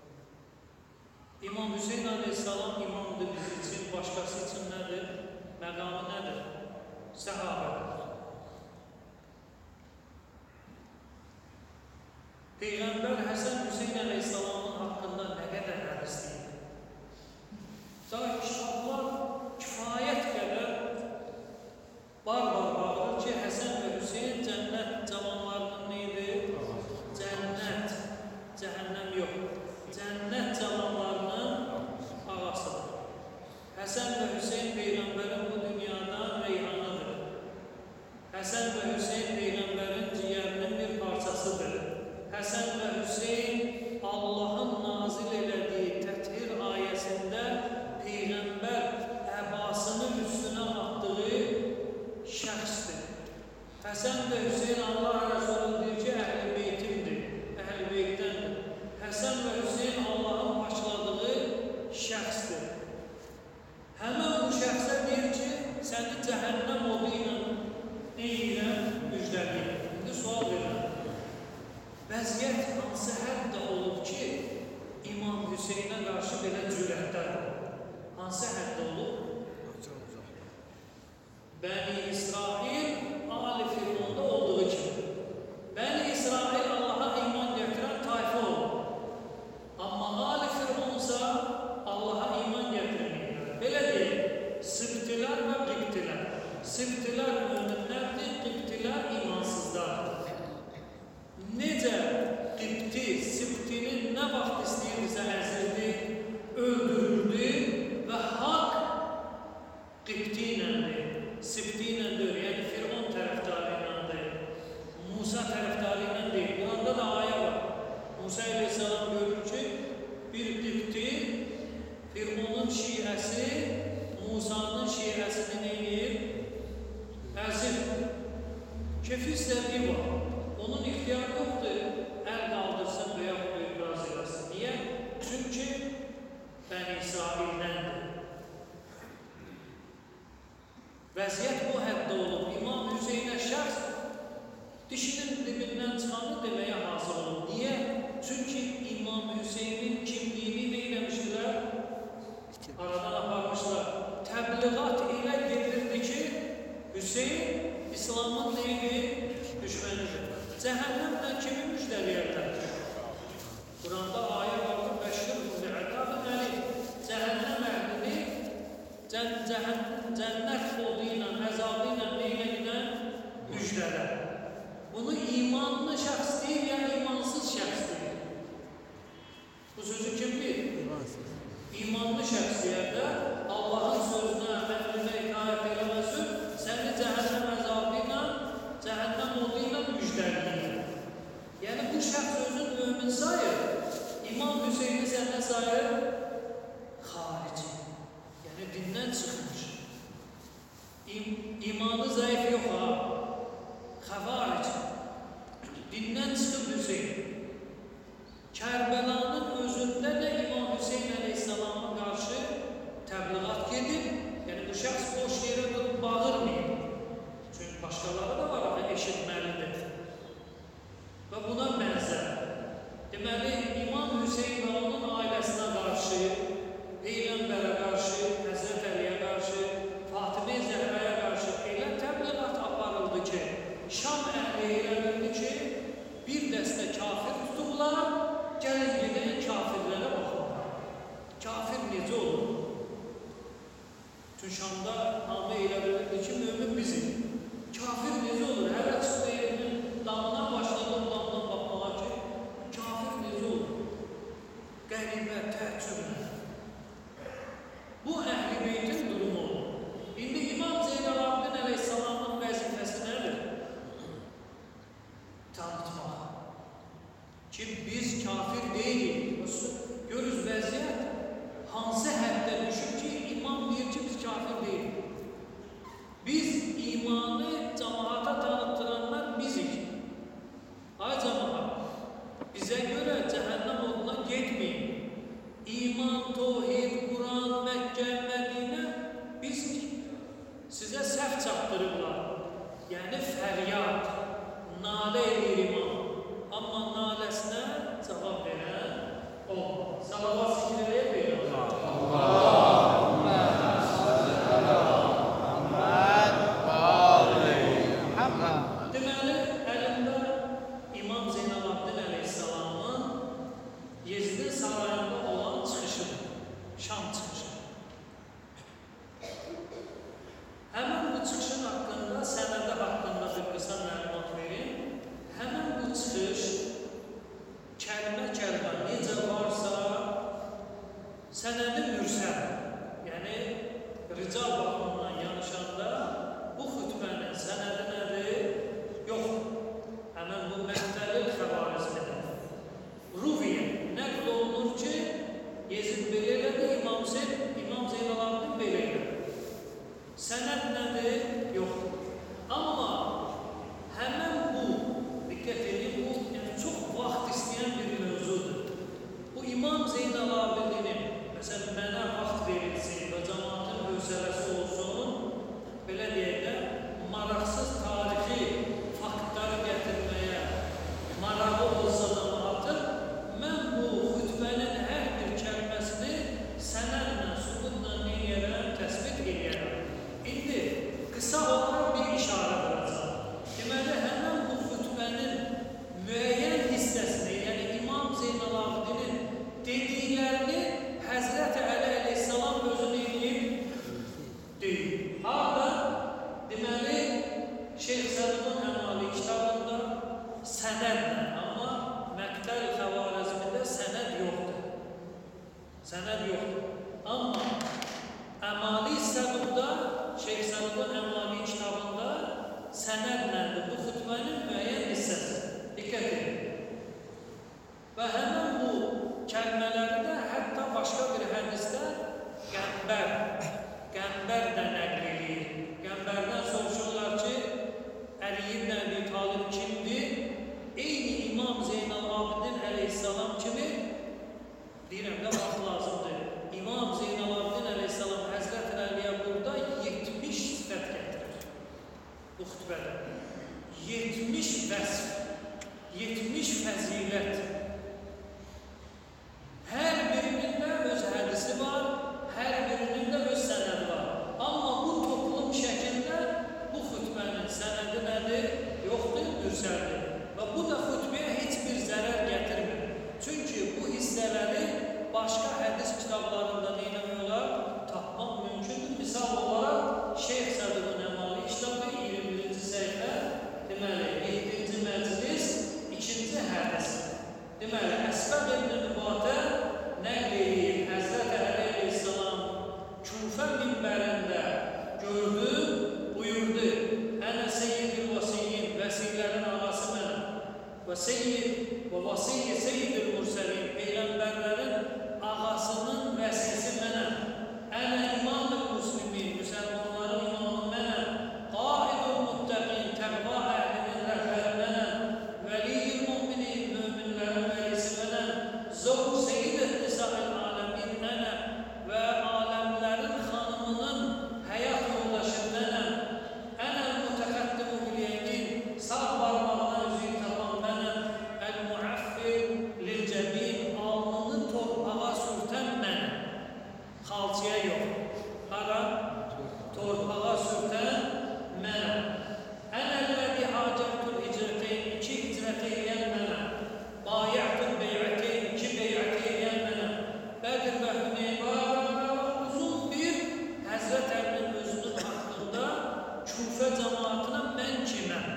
İmam Hüseyin aleyhissalam imamdır biz için, başqası için nədir? Məqamı nədir? Səhabədir. Peyğəmbər Həsən Hüseyin əleyhissalamın haqqında nə qədər hədis deyir? Daha kitablar kifayət qədər bar-bar bağırır ki, Həsən və Hüseyin cənnət cavanlarının neydi? Cənnət, cəhənnəm yox. Cənnət cavanlarının ağasıdır. Həsən və Hüseyin Peyğəmbərin bu dünyada reyhanıdır. Həsən və Hüseyin Peyğəmbərin ciyərinin bacısıdır. Həsən və Hüseyn Allahın nazil elədiyi təthir ayəsində Peyğəmbər əbasını üstünə atdığı şəxsdir. Həsən və Hüseyn Allah Rəsulü deyir ki, əhl-i beytimdir, əhl-i beytdəndir. Həsən və Hüseyn Allahın başladığı şəxsdir. Həmən bu şəxsə deyir ki, səni cəhənnəm odu ilə eylə müjdəliyir. İndi sual verirəm. Vəziyyət hansı həddə olub ki, İmam Hüseynə qarşı belə cürətlər olub? Hansı həddə olub? Bəni İsrail Ali Firavunda olduğu kimi. Bəni İsrail Allaha iman gətirən tayfa olub. Amma Ali Firavunsa Allaha iman gətirməyirlər. Belə deyil, Sıbtilər və Qibtilər. Sıbtilər müminlərdir, Qibtilər imansızlardır. Necə Qibti, Sıbtinin nə vaxt istəyirsə əzirdi, öldürüldü və haqq Qibti iləndir, Sıbti iləndir, yəni Firavun tərəfdarı iləndir, Musa tərəfdarı iləndir. Quranda da ayə var. Musa əleyhissalam görür ki, bir Qibti Firavunun şiəsi Musa'nın şiəsini neyir? Əzir. Kefi istədiyi var. Onun ixtiyarı yoxdur, əl qaldırsın və yaxud da ibraz eləsin. Niyə? Çünki Bəni İsrail'dəndir. Vəziyyət bu həddə olub. İmam Hüseynə şəxs dişinin dibindən çıxanı deməyə hazır olub. Niyə? Çünki İmam Hüseynin kimliyini neyləmişdilər? Aradan aparmışlar. Təbliğat ilə gedirdi ki, Hüseyn İslamın neyini? Düşmənidir. Cəhənnəmlə kimi müjdəliyərlər? Quranda ayə vardır, bəşir müdəəqabın əli. Cəhənnəm əhlini cənnət odu ilə, əzabı ilə neylə ilə müjdələr. Bunu imanlı şəxs deyil, ya imansız şəxs deyil. Bu sözü kim deyil? İmanlı şəxs deyəndə Allahın sözünə, əmrinə itaət eləməsin, səni cəhənnəm əzabı ilə, cəhənnəm odu ilə müjdəliyir. Yəni bu şəxs özün mömin sayır, İmam Hüseyni sənə sayır, xarici. Yəni dindən çıxmış. İm imanı zəif yox ha, xəvarici. Dindən çıxıb Hüseyin. Kərbəlanın özündə də İmam Hüseyin əleyhissalama qarşı təbliğat gedib, yəni bu şəxs boş yerə durub bağırmayıb. Çünki başqaları da var, axı eşitməlidir. Və buna bənzər. Deməli, İmam Hüseyin və onun ailəsinə qarşı, Peyğəmbərə qarşı, Həzrət Əliyə qarşı, Fatimə Zəhraya qarşı elə təbliğat aparıldı ki, Şam əhli elə bildi ki, bir dəstə kafir tutuqlar, gəlin gedək kafirlərə baxın. Kafir necə olur? Çünki Şamda hamı elə bilirdi ki, mömin bizim. Kafir necə olur? Hələ çıxdı yerinin damına başladı, damına baxmağa ki, kafir necə olur? Qəribə, təəccüblə. Bu Əhl-i Beytin durumu olur. İndi İmam Zeynalabdin əleyhissalamın vəzifəsi nədir? Tanıtmaq. Ki biz kafir deyilik. Görürüz vəziyyət hansı həddə düşür ki, imam deyir ki, biz kafir deyilik. Biz imanı cəmaata tanıttıranlar bizik. Ay cəmaat, bizə görə cəhənnəm oduna getməyin. İman, tohid, Quran, Məkkə, Mədinə bizik. Sizə səhv çatdırırlar. Yəni fəryad, nalə edir imam. Amma naləsinə cavab verən olmaz. Salavat zikr edək verir. Allahümme salli ala Muhammed və ali Muhammed. Deməli, əlində İmam Zeynalabdin əleyhissalamın Yezdin sarayında olan çıxışıdır. Şam çıxışı. Həmən bu çıxışın haqqında, sənədə haqqında bir qısa məlumat verin. Həmən bu çıxış kəlmə-kəlmə necə varsa sənədi mürsəl, yəni rical baxımından yanışanda bu xütbənin sənədi nədir? Yoxdur. sənədləndir. Bu xütbənin müəyyən hissəsi. Diqqət edin. Və həmən bu kəlmələri də hətta başqa bir hədisdə qəmbər, qəmbər də nəql edir. Qəmbərdən soruşurlar ki, Əli ibn Əbi Talib kimdir? Eyni İmam Zeynal Abidin əleyhissalam kimi deyirəm də vaxt lazımdır. İmam Zeynal Abidin əleyhissalam Həzrət Əliyə burada yetmiş sifət gətirir. Bu xütbədə. yetmiş vəsf, yetmiş fəzilət. Hər birinin də öz hədisi var, hər birinin də öz sənədi var. Amma bu toplum şəkildə bu xütbənin sənədi nədir? Yoxdur, mürsəldir. Və bu da xütbəyə heç bir zərər gətirmir. Çünki bu hissələri başqa hədis kitablarında neynəmək olar? Tapmaq mümkündür. Misal olaraq Şeyx Sədrun Əmali İştabı iyirmi birinci səhifə, deməli, yeddinci məclis, ikinci hədis. Deməli, Əsbəq ibn Nübatə nəql edir. Həzrət Əli əleyhissalam Küfə minbərində gördü, buyurdu. Ənə seyyidil vasiyyin, vəsilərin ağası mənəm. Və seyyid və vasiyyə seyyidil mürsəlin, peyğəmbərlərin ağasının vəsisi mənəm. Ənə imam-ül müslimin, müsəlmanların imamı mənəm. Qaidul muttəqin, təqva əhlinin rəhbəri mənəm. Vəliyyil müminin, möminlərin vəlisi mənəm. Zəvc seyyidət nisa'il aləmin mənəm. Və aləmlərin xanımının həyat yoldaşı mənəm. Ənəl mütəqəddimu biliyəkin, sağ barmağına üzüyü tapan mənəm. Əl-müəffir lil-cəbin, alnını torpağa sürtən mənəm. Xalçıya yox. Hara? Torpağa sürtən mənəm. Ənəl-ləzi hacərtul hicrəteyn, iki hicrət eyləyən mənəm. Bayə'tul bey'əteyn, iki bey'ət eyləyən mənəm. Bədir və Hüneybə uzun bir Həzrət Əlinin özünün haqqında Küfə cəmaatına mən kiməm?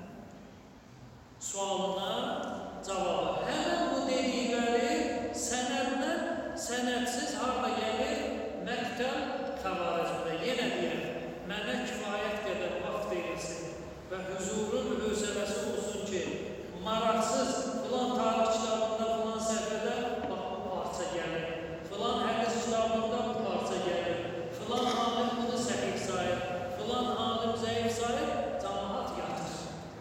Sualına cavabı. Həmən bu dedikləri sənədlə sənədsiz harada gəlir? Məktəb xəvaricində. Yenə deyirəm, mənə kifayət qədər vaxt verilsin və hüzurun hövsələsi olsun ki, maraqsız filan tarix kitabında filan səhvədə bax bu parça gəlir, filan hədis kitabında bu parça gəlir, filan alim bunu səhih sayır, filan alim zəif sayır, cəmaat yatır.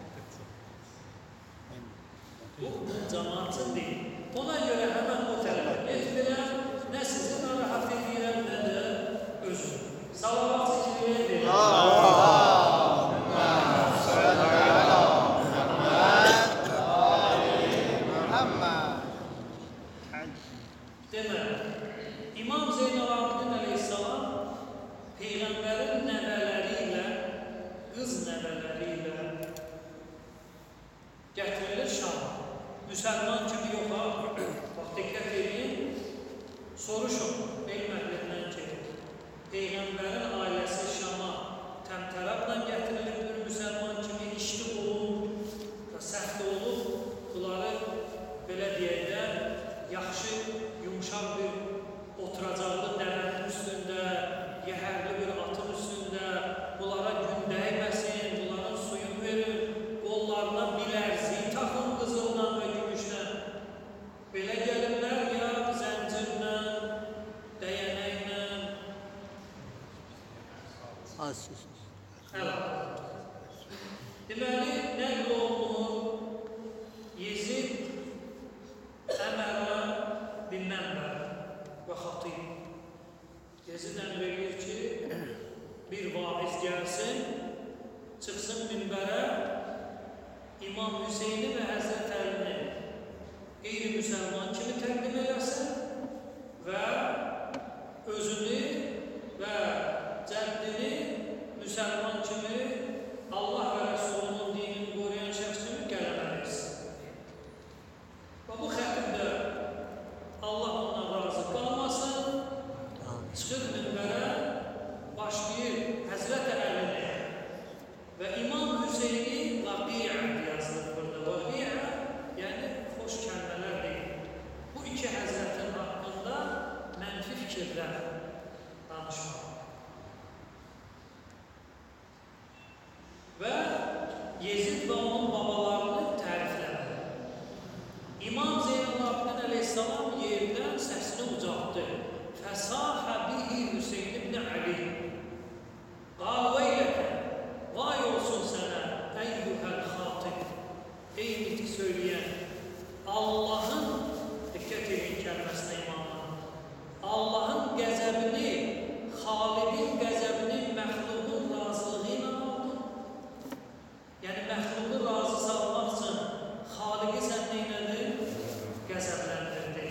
Bu cəmaatın deyil. Ona görə həmən bu tərəfə etmirəm, nə sizi narahat edirəm, nə də özüm. Salavat zikriyə edirəm. Deməli, İmam Zeynal Abidin əleyhissalam Peyğəmbərin nəvələri ilə, qız nəvələri ilə gətirilir Şama. Müsəlman kimi yox ha, bax diqqət edin, soruşun elm əhlindən ki, Peyğəmbərin ailəsi Şama təmtəraqla gətirilir, müsəlman kimi işli olun və səhvdə olub, bunları belə deyək də, yaxşı, yumuşaq bir oturacaqlı dəvənin üstündə, yəhərli bir atın üstündə, bunlara gün dəyməsin, bunların suyun verin, qollarına bilərzi taxın qızılla və gümüşlə. Belə gəlirlər ya zəncirlə, dəyənəklə. Hələ. Deməli, nəql olunur, Yezid Əmərə bin Mənbər və Xatib. Yezid əmr edir ki, bir vaiz gəlsin, çıxsın minbərə, İmam Hüseyni və Həzrət Əlini qeyri-müsəlman kimi təqdim eləsin və özünü və cəddini müsəlman kimi Allah və Rəsulunun dinini qoruyan şəxs kimi qələməliysin. Və bu xətibdə Allah ondan razı qalmasın, çıxır minbərə, başlayır Həzrət Əlini və İmam Hüseyni Laqiyə yazılır burada. Və Yezid və onun babalarını təriflədi. İmam Zeynalabdin əleyhissalam yerdən səsini ucaltdı. Fəsahə bihi Hüseyin ibn Ali. Qal veyləkə, vay olsun sənə, əyyuhəl xatib. Ey nitq söyləyən, Allahın, diqqət edin kəlməsinə imamın, Allahın qəzəbini, Xalidin qəzəbini məxluqun razılığı ilə aldın. Yəni, məxluqu razı salmaq üçün Xaliqi sən neynədin? Qəzəbləndirdi.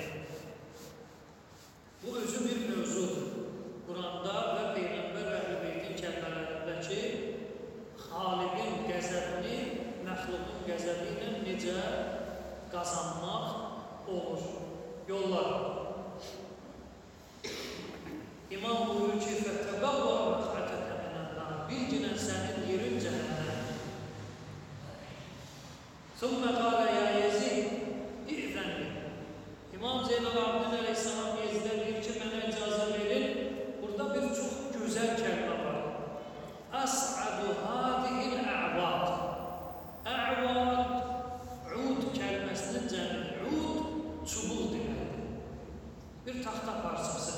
Bu özü bir mövzudur. Quranda və Peyğəmbər və Əhl-i kəlmələrindəki Xaliqin qəzəbini məxluqun qəzəbi ilə necə qazanmaq olur. Yollar. İmam buyurur ki, fəttəqavva məxətətə minənlər, bilginən sənin yerin cəhənnəm. Sümmə qalə ya Yezid, İ'zənli. İmam Zeynalabdin əleyhissalam Yezidə deyir ki, mənə icazə verin. Burada bir çox gözəl kəlmə var. Əs'adu hadihil ə'vad. Ə'vad, ud kəlməsinin cəmi. Ud, çubuq deməkdir. Bir taxta parçası.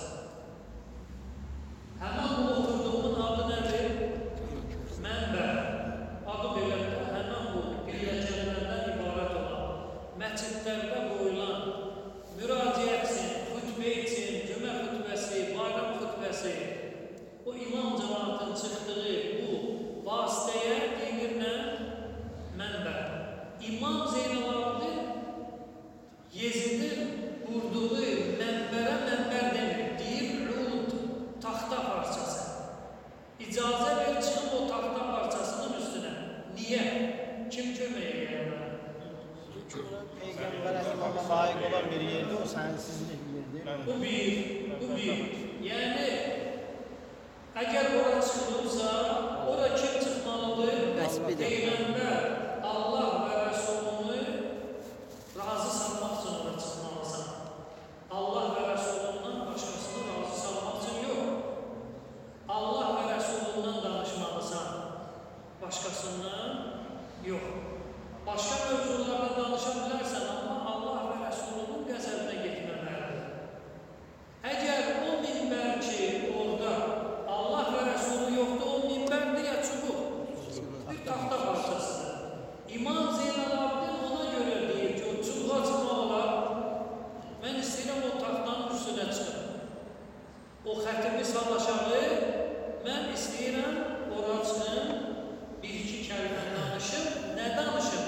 Həmən bu oturduğumun adı nədir? Mənbər. Adı belədir. Həmən bu pilləkənlərdən ibarət olan, məscidlərdə qoyulan, müraciət üçün, xütbə üçün, cümə xütbəsi, bayram xütbəsi, o imam cəmaatın çıxdığı bu vasitəyə deyilir nə? Mənbər. İmam Zeynalabdin Yezidin qurduğu mənbərə mənbər demir. Deyir, ud, taxta parçası. İcazə ver, çıxıb o taxta parçasının üstünə. Niyə? Kim köməyə gəlmə? Peyğəmbərə imama layiq olan bir yerdir, o sənsizlik yerdir. Bu bir, bu bir. Yəni, əgər ora çıxılırsa, ora kim çıxmalıdır? Peyğəmbər, Allah və Rəsulunu razı salmaq üçün ora çıxmalısan. Allah və Rəsulundan başqasını razı salmaq üçün yox. Allah və Rəsulundan danışmalısan, başqasından yox. Başqa mövzularda danışa bilərsən, amma Allah və Rəsulunun qəzəbinə getməməlidir. Əgər o minbər ki, orada Allah və Rəsulu yoxdur, o minbərdir ya çubuq, bir taxta parçasıdır. İmam Zeynalabdin ona görə deyir ki, o çubuğa çıxmaq olar, mən istəyirəm o taxtanın üstünə çıxım. O xətimi sal aşağı, mən istəyirəm ora çıxım, bir-iki kəlmə danışım, nə danışım?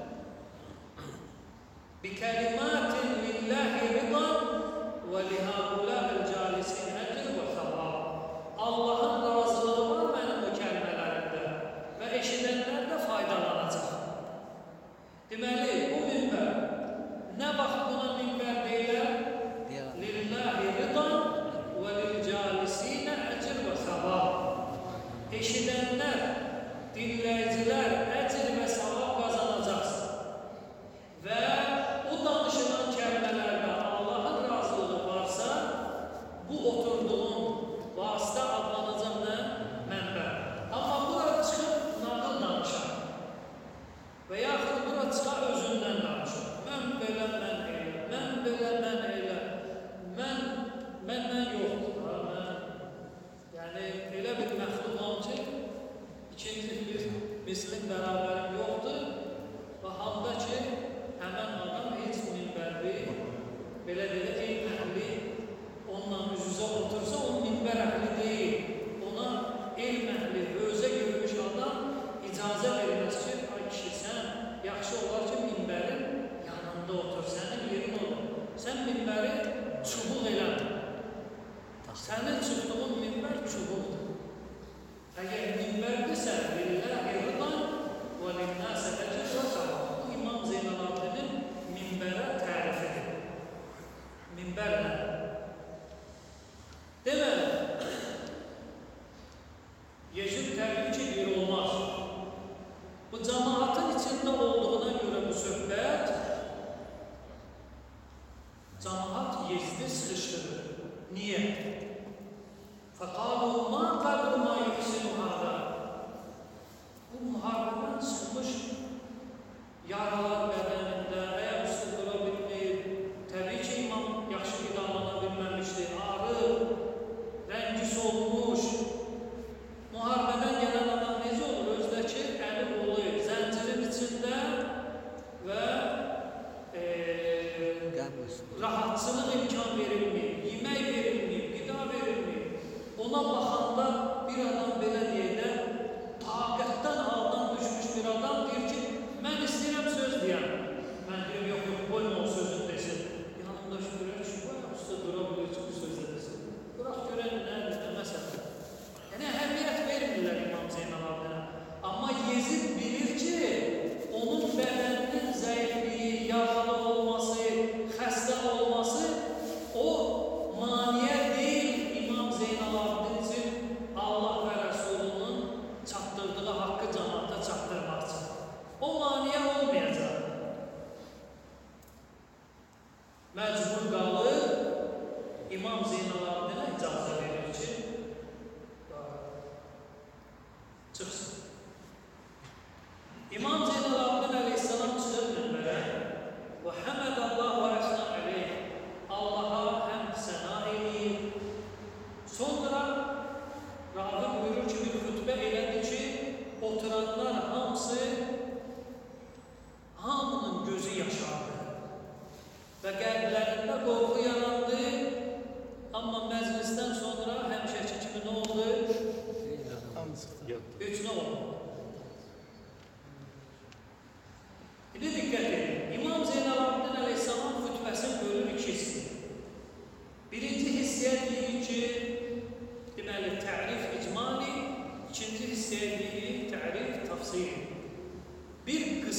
Bikəlimatin lillahi ridan və lihaulâhil calisin əcr və savab. Allahın razılığı var mənim o kəlmələrimdə və eşidənlər də faydalanacaq. Deməli, bu minbər, nə vaxt buna minbər deyilər? Lillahi ridan və lilcalisinə əcr və savab. Eşidənlər, dinləyicilər əcr və savab qazanacaqsın. Və o danışılan kəlmələrdə Allahın razılığı varsa, bu oturduğun vasitə adlanacaq nə? Mənbər. Amma bura çıxıb nağıl danışar. Və yaxud bura çıxar özündən danışır. Mən belə, mən elə, mən belə, mən elə, mən, məndən yoxdur. Mən, yəni, elə bir məxluqam ki, ikinci bir mislin bərabərim yoxdur və halda ki, həmən adam heç minbərli, belə deyək, ey əhli, onunla üz-üzə otursa, o minbər əhli deyil. Ona elm əhli, özə görmüş adam icazə verilməz ki, ay kişi, sən yaxşı olar ki, minbərin yanında otur, sənin yerin olur. Sən minbəri çubuq eləmə. Sənin çıxdığın minbər çubuqdur. Əgər minbərdirsə, lillahi ridan və linnəsə əcr və savab. Bu İmam Zeynalabdinin minbərə tərifidir. Minbərlə. Deməli, Yezid təbii ki, bir olmaz. Bu cəmaatın içində olduğuna görə bu söhbət, cəmaat Yezidi sıxışdırır. Niyə? Fəqalu ma qədru ma yuhsinu hada. Bu müharibədən çıxmış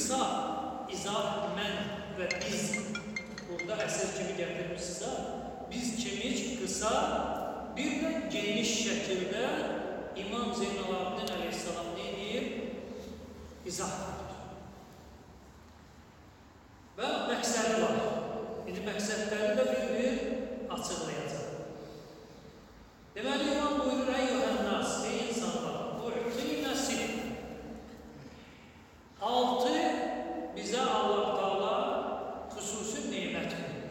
qısa izah mən və biz burada əsas kimi gətirmişsə, biz kimi qısa bir də geniş şəkildə İmam Zeynalabdin əleyhissalam nə edir? İzah edir. Və məqsədi var. İndi məqsədləri də bir-bir açıqlayacaq. Deməli, İmam buyurur, əyyuhən-nas, ey insanlar, u'tinə sitt. Altı bizə Allah Taala xüsusi nemət verir.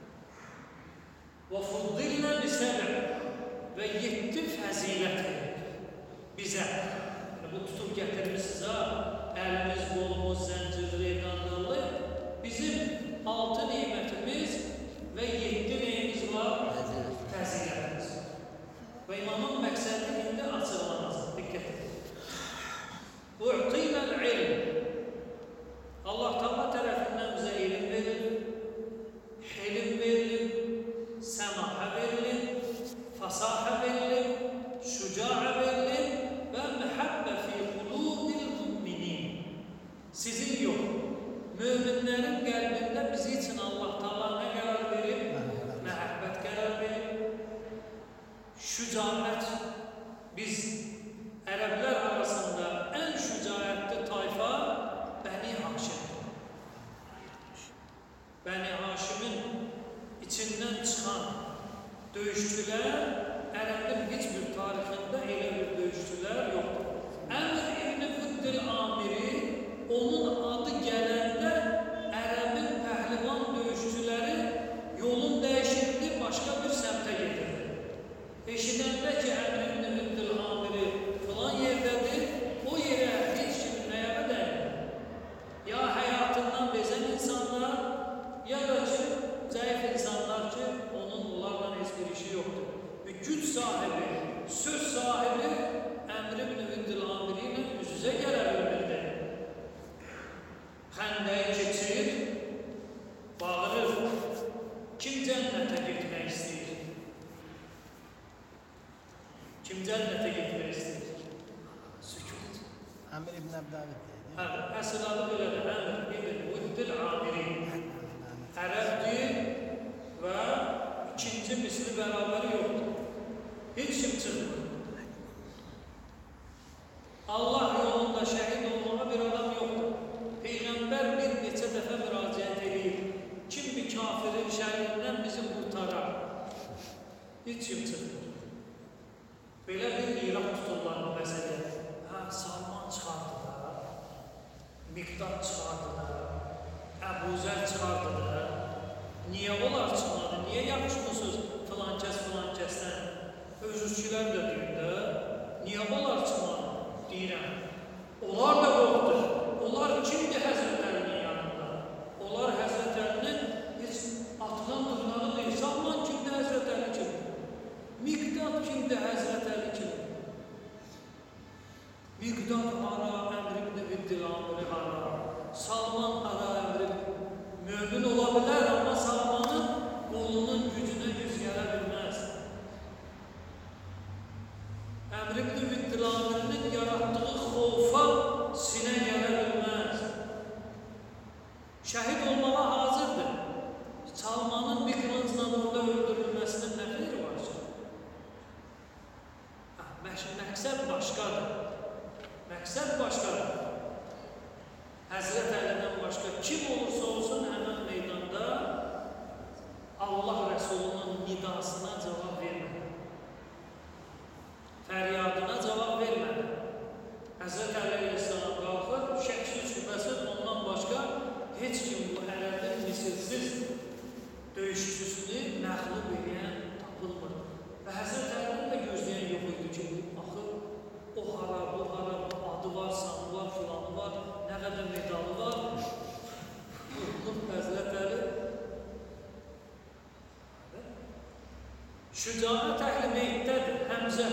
Və fuddilnə bisəbə və yeddi fəzilət verir bizə. Bu tutub gətirmişsizə, əlimiz, qolumuz, zəncirli, qandallı, bizim altı nemətimiz və yeddi neyimiz var? Fəzilətimiz. Və imamın məqsədi indi açıqlanacaq. Diqqət edin. U'tinəl ilm. Allah Taala tərəfindən bizə elm verilir, hilm verilir, səmahə verilir, fasahə verilir, şücaə verilir və məhəbbə fi qulubil müminin. Sizin yox, möminlərin qəlbində bizi üçün Allah Taala nə qərar verir? Məhəbbət qərar verir. Şücaət, biz ərəblər arasında ən şücaətli tayfa Bəni Haşim. Bəni Haşimin içindən çıxan döyüşçülər ərəbin heç bir tarixində elə bir döyüşçülər yoxdur. Əmr ibn Fuddil Amiri onun adı gələndə ərəbin pəhlivan döyüşçüləri yolun dəyişirdi, başqa bir səmtə gedirdi. Eşidəndə ki, Əmr ibn Fuddil Amiri filan yerdədir, o yerə heç kim nəyə dəyir? Ya həyatından bezən insanlar, ya da ki, zəif insanlar ki, onun onlarla heç bir işi yoxdur. Bir güc sahibi, söz sahibi Əmr ibn Fuddil Amiri ilə üz-üzə gələ bilmirdi. Xəndəyi keçir, bağırır. Kim cənnətə getmək istəyir? Kim cənnətə getmək istəyir? Sükut. Əmr ibn Əbdavit deyil. Hə, əsl adı belədir. Əmr ibn Fuddil Amiri. Ərəbdir və ikinci misli bərabəri yoxdur. Heç kim çıxmır. Allah yolunda şəhid olmağa bir adam yoxdur. Peyğəmbər bir neçə dəfə müraciət edir. Kim bir kafirin şərrindən bizi qurtarar? Heç kim çıxmır. Belə bir iraq tuturlar bu məsələ. Hə, Salman çıxardı da, Miqdad çıxardı da, Əbu Zər çıxardı da. Niyə onlar çıxmadı? Niyə yapışmısınız filan kəs, filan kəsdən? Özürçülər də deyir də, niyə onlar çıxmadı? Deyirəm. Onlar da qorxdur. Onlar kimdir Həzrət Əlinin yanında? Onlar Həzrət Əlinin heç atılan dırnağı deyil. Salman kimdir Həzrət Əli kimdir? Miqdad kimdir Həzrət Əli kimdir? Miqdad hara, Əmr ibn Fuddil Amiri hara, Salman hara, Əmr ibn Mömin ola bilər, amma Salmanın qolunun gücünə yüz gələ bilməz. Əmr ibn Fuddil Amirinin yaratdığı xofa sinə gələ bilməz. Şəhid olmağa hazırdır. Salmanın bir qılıncla orada öldürülməsinin nə xeyri var ki? Məqsəd başqadır. Məqsəd başqadır. Həzrət Əlidən başqa kim olursa olsun həmən meydanda Allah Rəsulunun nidasına cavab vermədi. Fəryadına cavab vermədi. Həzrət Əli əleyhissalam qalxır, şəksiz şübhəsiz ondan başqa heç kim bu ərəbin misilsiz döyüşçüsünü məxluq edən tapılmır. Və Həzrət Əlinin də gözləyən yox idi ki, axı o hara, bu hara, adı var, sanı var, filanı var, nə qədər medalı var. Qorxub Həzrət Əli. Şücaət əhli meydədir, Həmzə.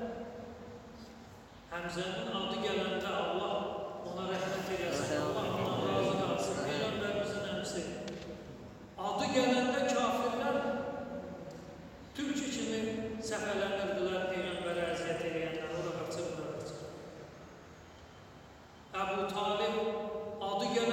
Həmzənin adı gələndə Allah ona rəhmət eləsin, Allah ondan razı qalsın, Peyğəmbərimizin əmsi. Adı gələndə kafirlər türkçü kimi səfərlənirdilər Peyğəmbərə əziyyət eləyənlər, ora qaçırdılar. Əbu Talib adı gələndə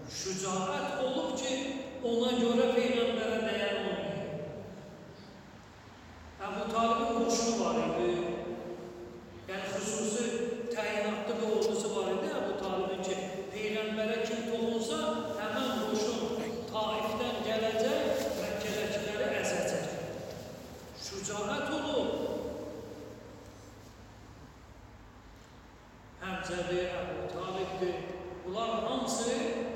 şücaət olub ki, ona görə Peyğəmbərə dəyər olmayır. Əbu Talibin qoşunu var idi. Yəni, xüsusi təyinatlı bir ordusu var idi Əbu Talibin ki, Peyğəmbərə kim toxunsa, həmən qoşun Taifdən gələcək, Məkkələkiləri əzəcək. Şücaət olub. Həmzədir, Əbu Talibdir. Bunlar hamısı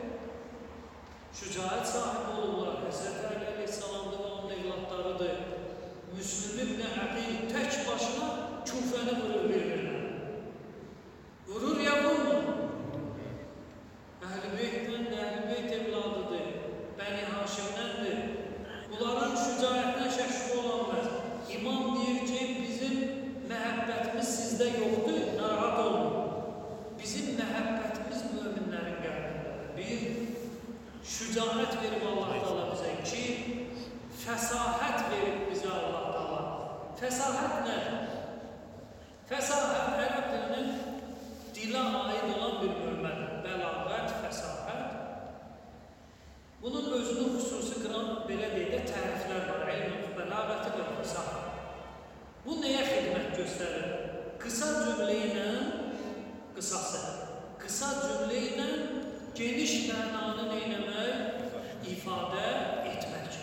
şücaət sahibi olurlar. Həzrət Əli əleyhissalamdır və onun evlatlarıdır. Müslüm ibn Əqil tək başına Küfəni vurur bir-birinə. Vurur ya vurmur. Əhl-i Beytdən də Əhl-i Beyt evladıdır. Bəni Haşimdəndir. Bunların şücaətinə şək şübhə olanmaz. İmam deyir ki, bizim məhəbbətimiz sizdə yoxdur, narahat olun. Bizim məhəbbətimiz möminlərin qəlbindədir. Bir, şücaət verib Allah Taala bizə. İki, fəsahət verib bizə Allah Taala. Fəsahət nədir? Fəsahət ərəb dilinin dilə aid olan bir bölmədir. Bəlağət, fəsahət. Bunun özünü xüsusi qıran, belə deyək də, təriflər var. İlm-i bəlağəti və fəsahət. Bu nəyə xidmət göstərir? Qısa cümlə ilə, qısası, qısa cümlə ilə geniş mənanı neyləmək, ifadə etmək.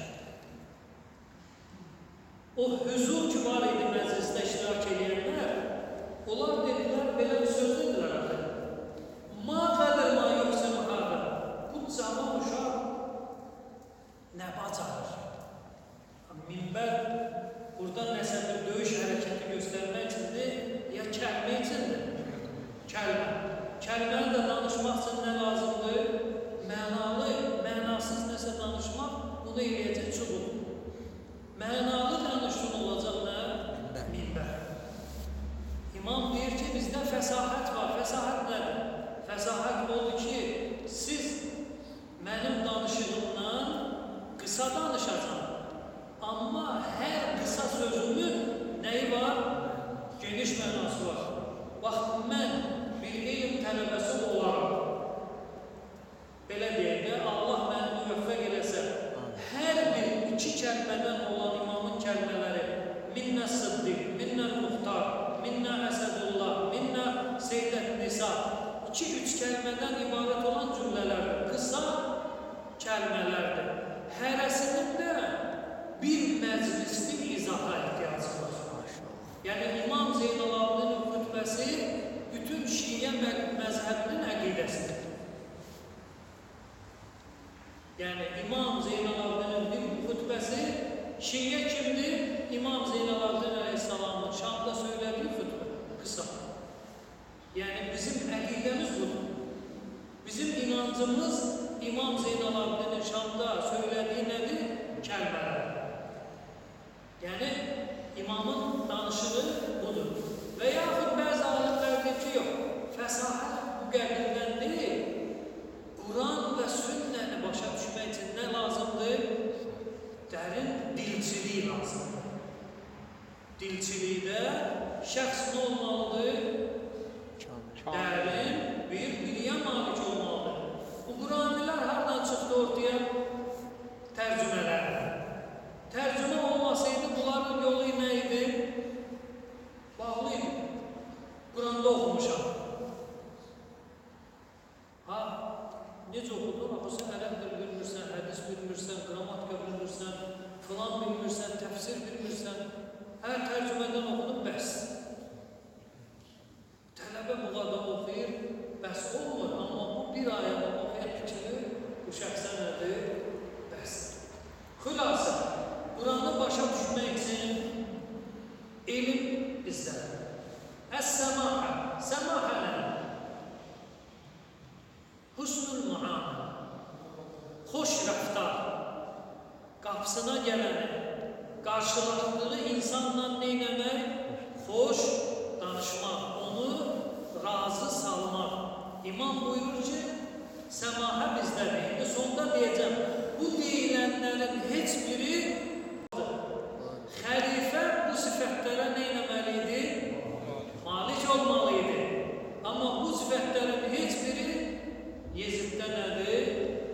O hüzur ki var idi məclisdə iştirak edənlər, onlar dedilər, belə bir söz dedilər artıq. Ma qədər ma yoxsa müqadır. Bu zaman uşaq nə bacarır? Minbər burada nəsə bir döyüş hərəkəti göstərmək üçündür, ya kəlmə üçündür? Kəlmə. Kəlməni də danışmaq üçün nə lazımdır? Mənalı, mənasız nəsə danışmaq, bunu eləyəcək çubuq. Mənalı danışın olacaq nə? Minbər. İmam deyir ki, bizdə fəsahət var. Fəsahət nədir? Fəsahət odur ki, siz mənim danışığımdan qısa danışacaq. Amma hər qısa sözümün nəyi var? Geniş mənası var. Bax, mən bir elm tələbəsi olaraq, belə deyək də, Allah məni müvəffəq eləsə, hər bir iki kəlmədən olan imamın kəlmələri, minnə Sıddiq, minnə Muxtar, minnə Əsədullah, minnə Seydət Nisa, iki-üç kəlmədən ibarət olan cümlələrdir, qısa kəlmələrdir. Hərəsinin də bir məclislik izaha ehtiyacı var. Yəni, İmam Zeynalabdinin xütbəsi bütün Şiə məzhəbinin əqidəsidir. Yəni, İmam Zeynalabdinin bir xütbəsi Şiə kimdir? İmam Zeynalabdin əleyhissalamın Şamda söylədiyi xütbə, qısa. Yəni, bizim əqidəmiz budur. Bizim inancımız İmam Zeynalabdinin Şamda söylədiyi nədir? Kəlmələr. Yəni, imamın danışığı budur. Və yaxud bəzi alimlər deyir ki, yox, fəsahət bu qəbildən deyil, Quran və sünnəni başa düşmək üçün nə lazımdır? Dərin dilçiliyi lazımdır. Dilçilikdə şəxs nə olmalıdır? Dərin bir biliyə malik olmalıdır. Bu Quranilər hardan çıxdı ortaya? Tərcümələr. Tərcümə olmasaydı, bunların yolu nə idi? Bağlı idi. Quranda oxumuşam. Ha, necə oxudur? Axı sən ərəb dil bilmirsən, hədis bilmirsən, qrammatika bilmirsən, filan bilmirsən, təfsir bilmirsən. Hər tərcümədən oxudub bəs. Tələbə bu qədər oxuyur, bəs olmur. Amma bu bir ayədə oxuyan fikri, bu şəxsə nədir? Bəsdir. Xülasə, Quranı başa düşmək üçün elm bizdən. Əs-səmahə, səmahə nədir? Husnul muamə, xoş rəftar, qapısına gələni, qarşılaşdığı insanla neynəmək? Xoş danışmaq, onu razı salmaq. İmam buyurur ki, səmahə bizdədir. İndi sonda deyəcəm, bu deyilənlərin heç biri xəlifə bu sifətlərə neynəməli idi? Malik olmalı idi. Amma bu sifətlərin heç biri Yeziddə nədir?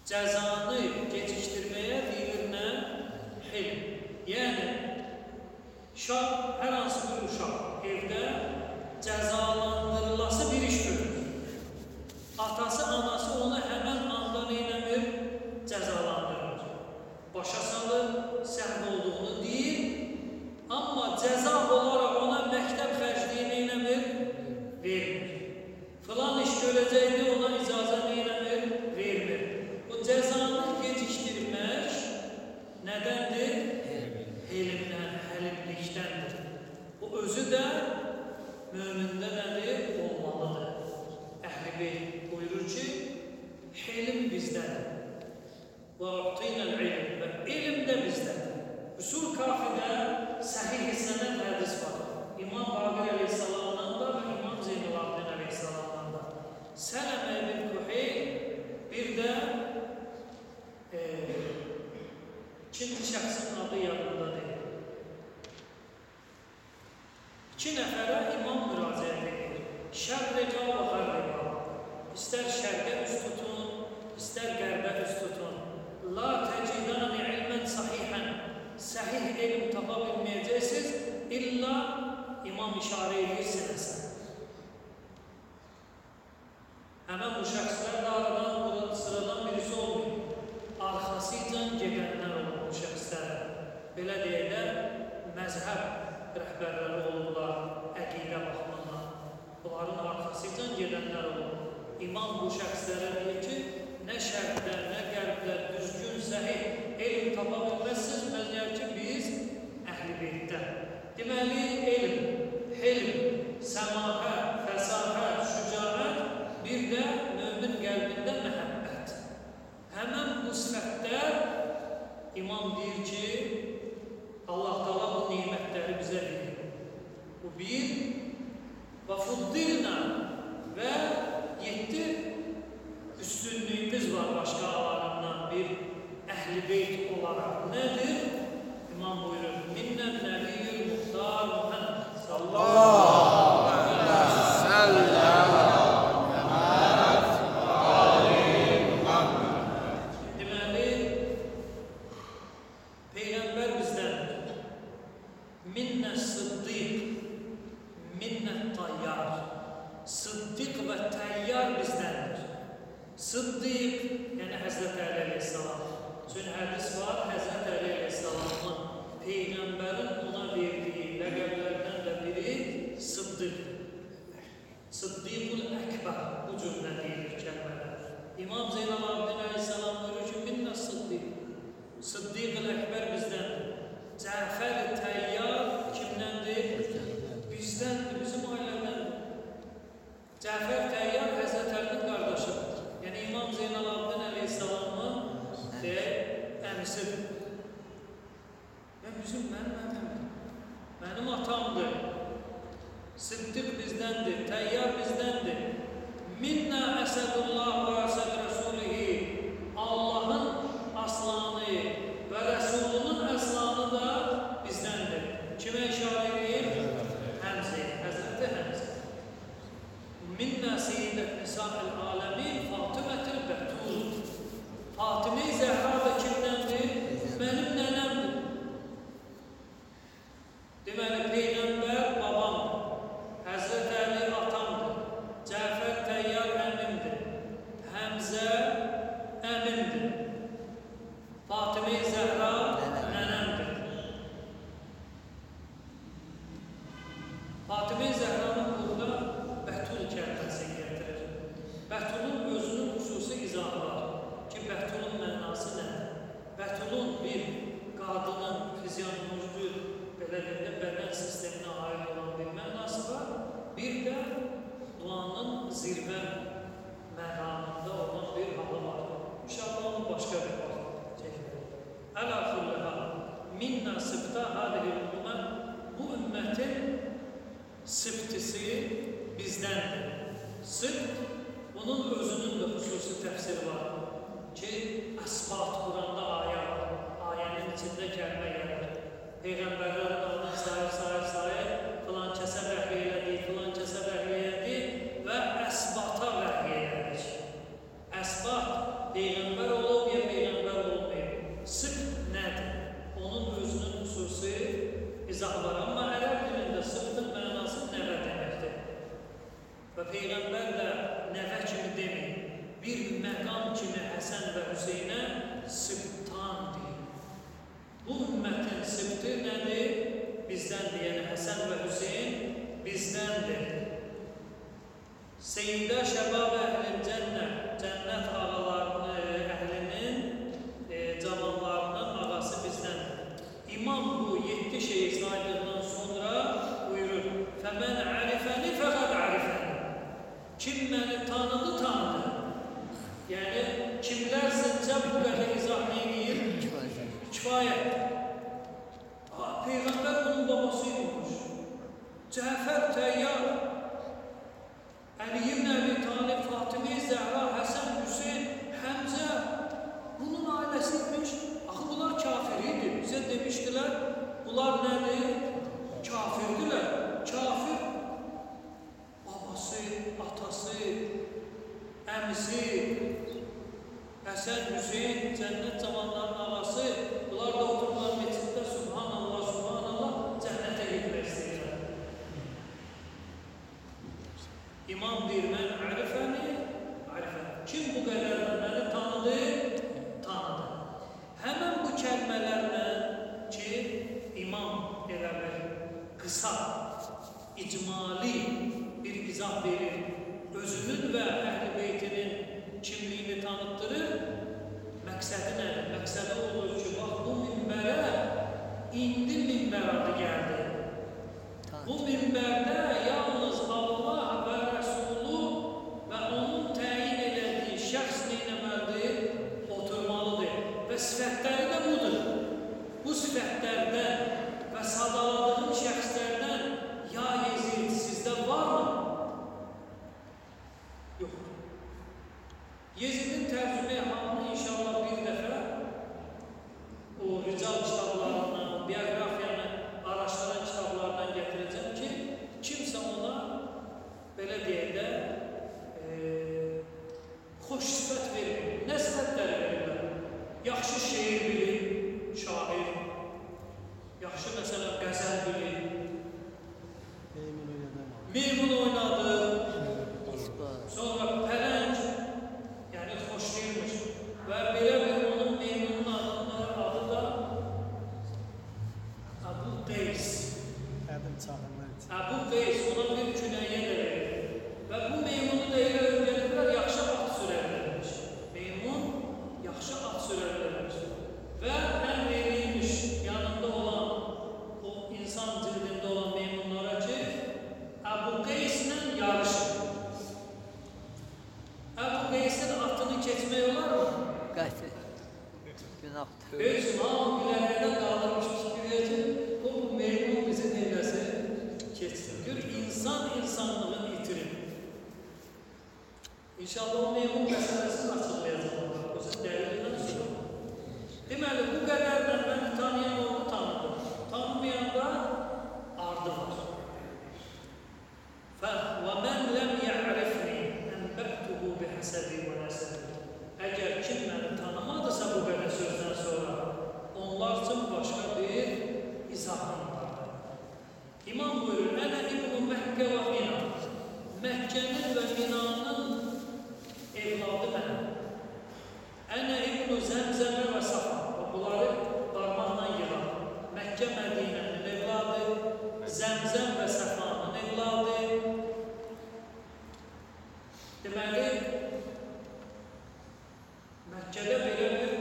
cəzanı gecikdirməyə deyilir nə? Hilm. Yəni, uşaq, hər hansı bir uşaq evdə cəzalandırılası bir iş görür. Atası, anası onu həmən anda neynəmir? Cəzalandırır. Başa salır, səhv olduğunu deyir, amma cəza olaraq ona məktəb xərcliyi neynəmir? Vermir. Filan iş görəcəkdi, ona icazə neynəmir? Vermir. O cəzanı gecikdirmək nədəndir? Helimdən, həlimlikdəndir. O özü də mömində nədir? Olmalıdır. Əhl-i Beyt buyurur ki, helim bizdədir. Və u'tinəl ilm və elm də bizdədir. Usul Kafidə səhih-i sənəd hədis var. İmam Baqir əleyhissalamdan da və İmam Zeynalabdin əleyhissalamdan da. Sələmə ibn Kuheyl bir də e, ikinci şəxsin adı yadında deyil. İki nəfərə imam müraciət edir. Şərq-riqal və qərb-riqal. İstər şərqə üst tutun, istər qərbə üst tutun. La təcidani ilmən sahihən. Səhih elm tapa bilməyəcəksiniz, illa imam işarə edir sinəsə. Həmən bu şəxslər də aradan, sıradan birisi olmuyor. Arxasıyla gedənlər olur bu şəxslərə. Belə deyəklər, məzhəb rəhbərləri olurlar, əqidə baxımından. Bunların arxasıyla gedənlər olur. İmam bu şəxslərə deyir ki, nə şərqdə, nə qərbdə düzgün, səhih elm tapa bilməzsiniz, məzər ki, biz Əhl-i Beytdən. Deməli, elm, helm, səmahə, fəsahə, şücaət, bir də mömin qəlbində məhəbbət. Həmən bu sifətlər imam deyir ki, Allah Taala bu nimətləri bizə verir. Bu bir, və fuddilna və yeddi üstünlüyümüz var başqa alarından bir Əhl-i Beyt olaraq. Nədir? İmam buyurur, minnən nəbiyyül muhtar Muhammed sallallahu aleyhi və səlləm. Deməli, Peyğəmbər bizdəndir. Minnə sıddiq, minnə tayyar. Sıddiq və təyyar bizdəndir. Sıddiq, yəni Həzrət Əli əleyhissalam. Çünki hədis var, Həzrət Əli əleyhissalamın Peyğəmbərin ona verdiyi ləqəblərdən də biri Sıddiqdir. Sıddiqul Əkbər, bu cümlə deyilir kəlmələr. İmam Zeynalabdin əleyhissalam buyurur ki, minnə sıddiq. Sıddiqul Əkbər bizdəndir. Cəfər-i Təyyar kimdəndir? Bizdəndir, bizim ailədəndir. Cəfər Təyyar Həzrət Əlinin qardaşıdır. Yəni İmam Zeynalabdin əleyhissalamın əmisidir. Və bizim mənim əmimdir. Mənim atamdır. Sıddiq bizdəndir, Təyyar bizdəndir. Minnə əsədullah və əsəd rəsulihi. Allahın aslanı və rəsulunun əslanı da bizdəndir. Kimə işarə edeyim? Həmzə, Həzrəti Həmzə. Minnə seyyidət nisa'il aləmin Fatımətil Bətul. Fatimə-i Zəhra da kimdəndir? Mənim nənəmdir. Deməli, Peyğəmbər babamdır. Həzrət Əli atamdır. Cəfər Təyyar əmimdir. Həmzə əmimdir. Fatimə-i Zəhra nənəmdir. Fatimə-i Zəhranın burada Bətul kəlməsi gətirir. Bətulun özünün xüsusi izahı var ki, Bətulun mənası nədir? Bətulun bir qadının fizyonomiji, belə deyəndə bədən sisteminə aid olan bir mənası var. Bir də duanın zirvə məqamında olan bir halı var. İnşallah onu başqa bir vaxt çəkilir. Əl-Afirləha, minnə sıbta hadihi ümmə, bu ümmətin sıbtisi bizdəndir. Sıbt, bunun özünün də xüsusi təfsiri var ki, əsbat Quranda ayə var. Ayənin içində kəlmə gəlir. Peyğəmbərlərin adını sayır, sayır, sayır, filan kəsə vəhiy elədik, filan kəsə vəhiy elədik və əsbata vəhiy elədik. Əsbat Peyğəmbər olub, kimi Həsən və Hüseynə Sıbtan deyir. Bu ümmətin sıbtı nədir? Bizdəndir, yəni Həsən və Hüseyn bizdəndir. Seyyidə Şəbab əhlin cənnət, cənnət ağalarının, əhlinin, e, cavanlarının ağası bizdəndir. İmam bu yeddi şeyi saydıqdan sonra buyurur, فَمَنْ عَرِفَنِ فَقَدْ عَرِفَنِ. Kim məni tanıdı, tanıdı. Yəni, kimlər sizcə bu qədər izah neyir? Kifayət. Peyğəmbər onun babasıymış. Cəfər Təyyar, Əli ibn Əbi Talib, Fatimə Zəhra, Həsən, Hüseyn, Həmzə, bunun ailəsiymiş. Axı, bunlar kafir idi. Bizə demişdilər, bunlar nədir? Kafirdirlər. Kafir, babası, atası, əmisi, Həsən, Hüseyn, cənnət zamanlarının ağası, bunlar da otururlar meçiddə, Subhanallah, Subhanallah, cənnətə gitmək istəyirlər. İmam deyir, mən ərifəni, ərifəni. Kim bu qədərlə məni tanıdı? Tanıdı. Həmən bu kəlmələrlə ki, imam elə bir qısa, icmali bir izah verir, özünün və əhl-i beytinin kimliyini tanıtdırır. Məqsədi nədir? Məqsədi olur ki, bax, bu minbərə indi minbər adı gəldi. Bu minbərdə yalnız Allah və Rəsulu və onun təyin elədiyi şəxs neynəməlidir? Oturmalıdır. Və sifətləri də budur. Bu sifətlərdən və sadaladığım şəxslərdən ya Yezid sizdə varmı? Yox. Yezidin tərcümə halını inşallah bir dəfə o rical kitablarından, biografiyanı araşdıran kitablardan gətirəcəm ki, kimsə ona belə deyək də e, xoş sifət verir. Nə sifətləri verirlər? Yaxşı şeir bilir, şair, yaxşı məsələn qəzəl bilir, meymun oynadı, sonra pələng, yəni xoşlayırmış və belə bir onun meymunun adının adı da Əbu Qeys. Əbu Qeys, ona bir künəyə də verir. Və bu meymunu da elə öyrəniblər, yaxşı at sürərlərmiş. Meymun yaxşı at sürərlərmiş. Və ən verilmiş yanında olan, o insan cildində olan meymunlara ki, Əbu Qeyslə yarışır. Əbu Qeysin atını keçmək olar mı? Qəti. Günahdır. Heç hamı bilənlərdən qaldırmışmış ki, deyəcək, o bu meymun bizi neyləsə keçsin. Gör, insan insanlığını itirir. İnşallah o meymun məsələsini açıqlayacaqlar. O siz dəlilindən sonra. Deməli, bu qədərlə məni tanıyan onu tanıdım. Tanımayanda ardı var. وَمَنْ لَمْ يَعْرِفْنِي أَنْبَأْتُهُ بِحَسَبِ وَنَسَبِ. Əgər kim məni tanımadısa bu qədər sözdən sonra, onlar üçün başqa bir izahım vardır. İmam buyurur, Ənə İbn-i Məkkə və Mina. Məkkənin və Minanın evladı mənəm. Ənə İbn-i Zəmzəmə və Safa. Bunları parmaqla yığar. Məkkə Mədinənin evladı, Zəmzəm və Səfanın evladı. Deməli, Məkkədə belə bir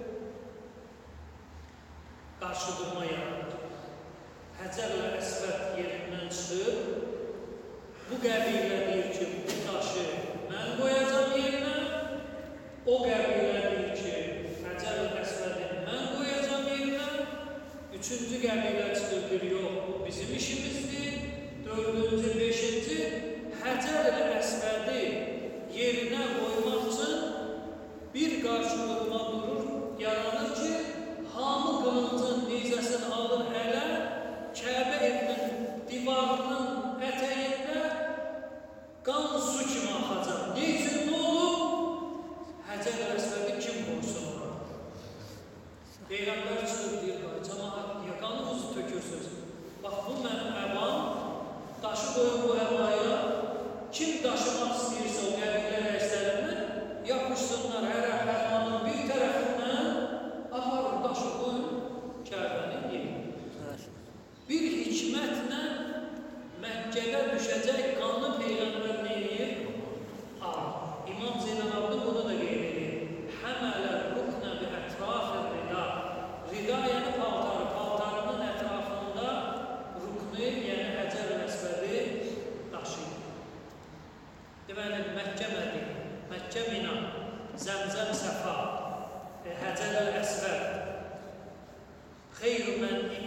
qarşıdurma yaranır. Həcər-ül Əsvəd yerindən çıxır. Bu qəbilə deyir ki, bu daşı mən qoyacam yerinə. O qəbilə deyir ki, Həcər-ül Əsvədi mən qoyacam yerinə. Üçüncü qəbilə çıxırdır, yox, bu bizim işimizdir. Dördüncü, beşinci, Həcər-ül Əsvədi yerinə qoymaq üçün bir qarşılığına durur, yaranır ki, hamı qılıncın neyzəsini alır ələ, Kəbə evinin divarının ətəyində qan su kimi axacaq. Ne üçün nə olub? Həcər-ül Əsvədi kim qoysun ona? Peyğəmbər çıxır, deyir, cəmaət, niyə qanınızı tökürsünüz? Bax, bu mənim əvam, daşı qoyun bu əvaya, kim daşımaq istəyirsə o qəbilə rəislərindən, yapışsınlar hər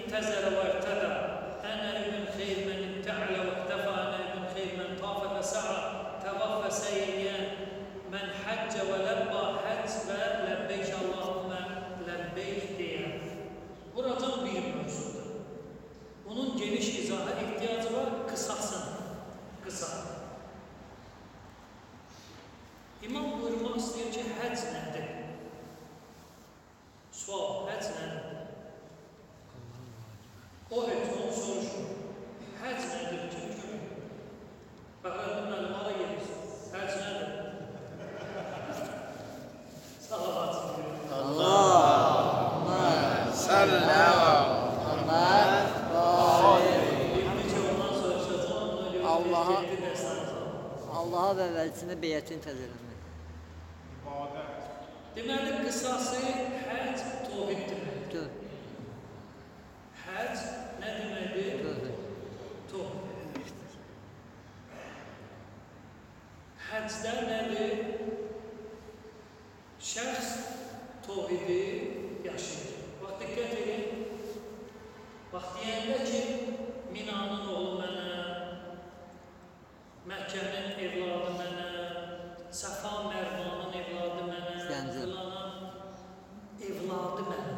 انتزل وارتدى أنا ابن خير من ابتعل واختفى أنا ابن خير من طاف فسعى توفى سيئا من حج ولبى حج ولبيك اللهم لبيك diyen. Buradan bir mövzudur. Bunun geniş izaha ihtiyacı var, kısasın. Kısa. İmam buyurmaq istəyir ki, həcc nədir? Sual, həcc nədir? O heç onu soruşur. Həcc nədir ki? Fəxrəddin müəllim, hara gedirsən? Həcc nədir? Salavat. Allahümme salli Allah'a Allah'a ve vəlisine beyətin təzələmək. Deməli, qısası həcc tohid deməkdir. Həcc nə deməkdir? Tohid. Həccdə nədir? Şəxs tohidi yaşayır. Bax, diqqət edin. Bax, deyəndə ki, Minanın oğlu mənə, Məkkənin evladı mənə, Səfa Mərvanın evladı mənə, Filanan evladı mənə.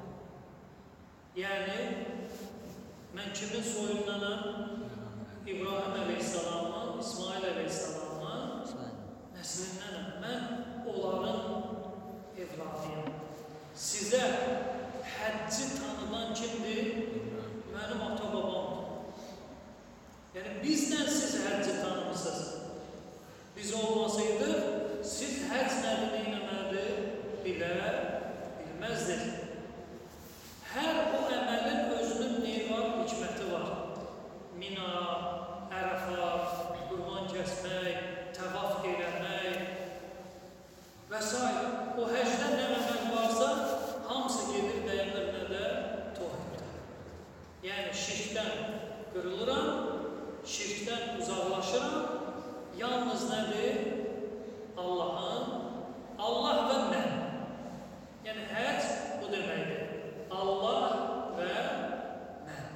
Yəni, mən kimin soyundanam? İbrahim əleyhissalamın, İsmail əleyhissalamın nəslindənəm. Mən onların evladıyam. Sizə həcci tanıdan kimdir? Mənim ata-babamdır. Yəni, bizdən siz həcci tanımısınız. Biz olmasaydı, siz həcc nədir, neynəmədir? Bilə, bilməzdir. Hər o əməlin özünün neyi var? Hikməti var. Mina, Ərəfat, qurban kəsmək, təvaf eləmək və s. O həcdə nə əməl varsa, hamısı gedir dayanır nədə? Tohiddə. Yəni, şirkdən qırılıram, şirkdən uzaqlaşıram, yalnız nədir? Allahın, Allah və mən. Yəni, həcc bu deməkdir. Allah və mən.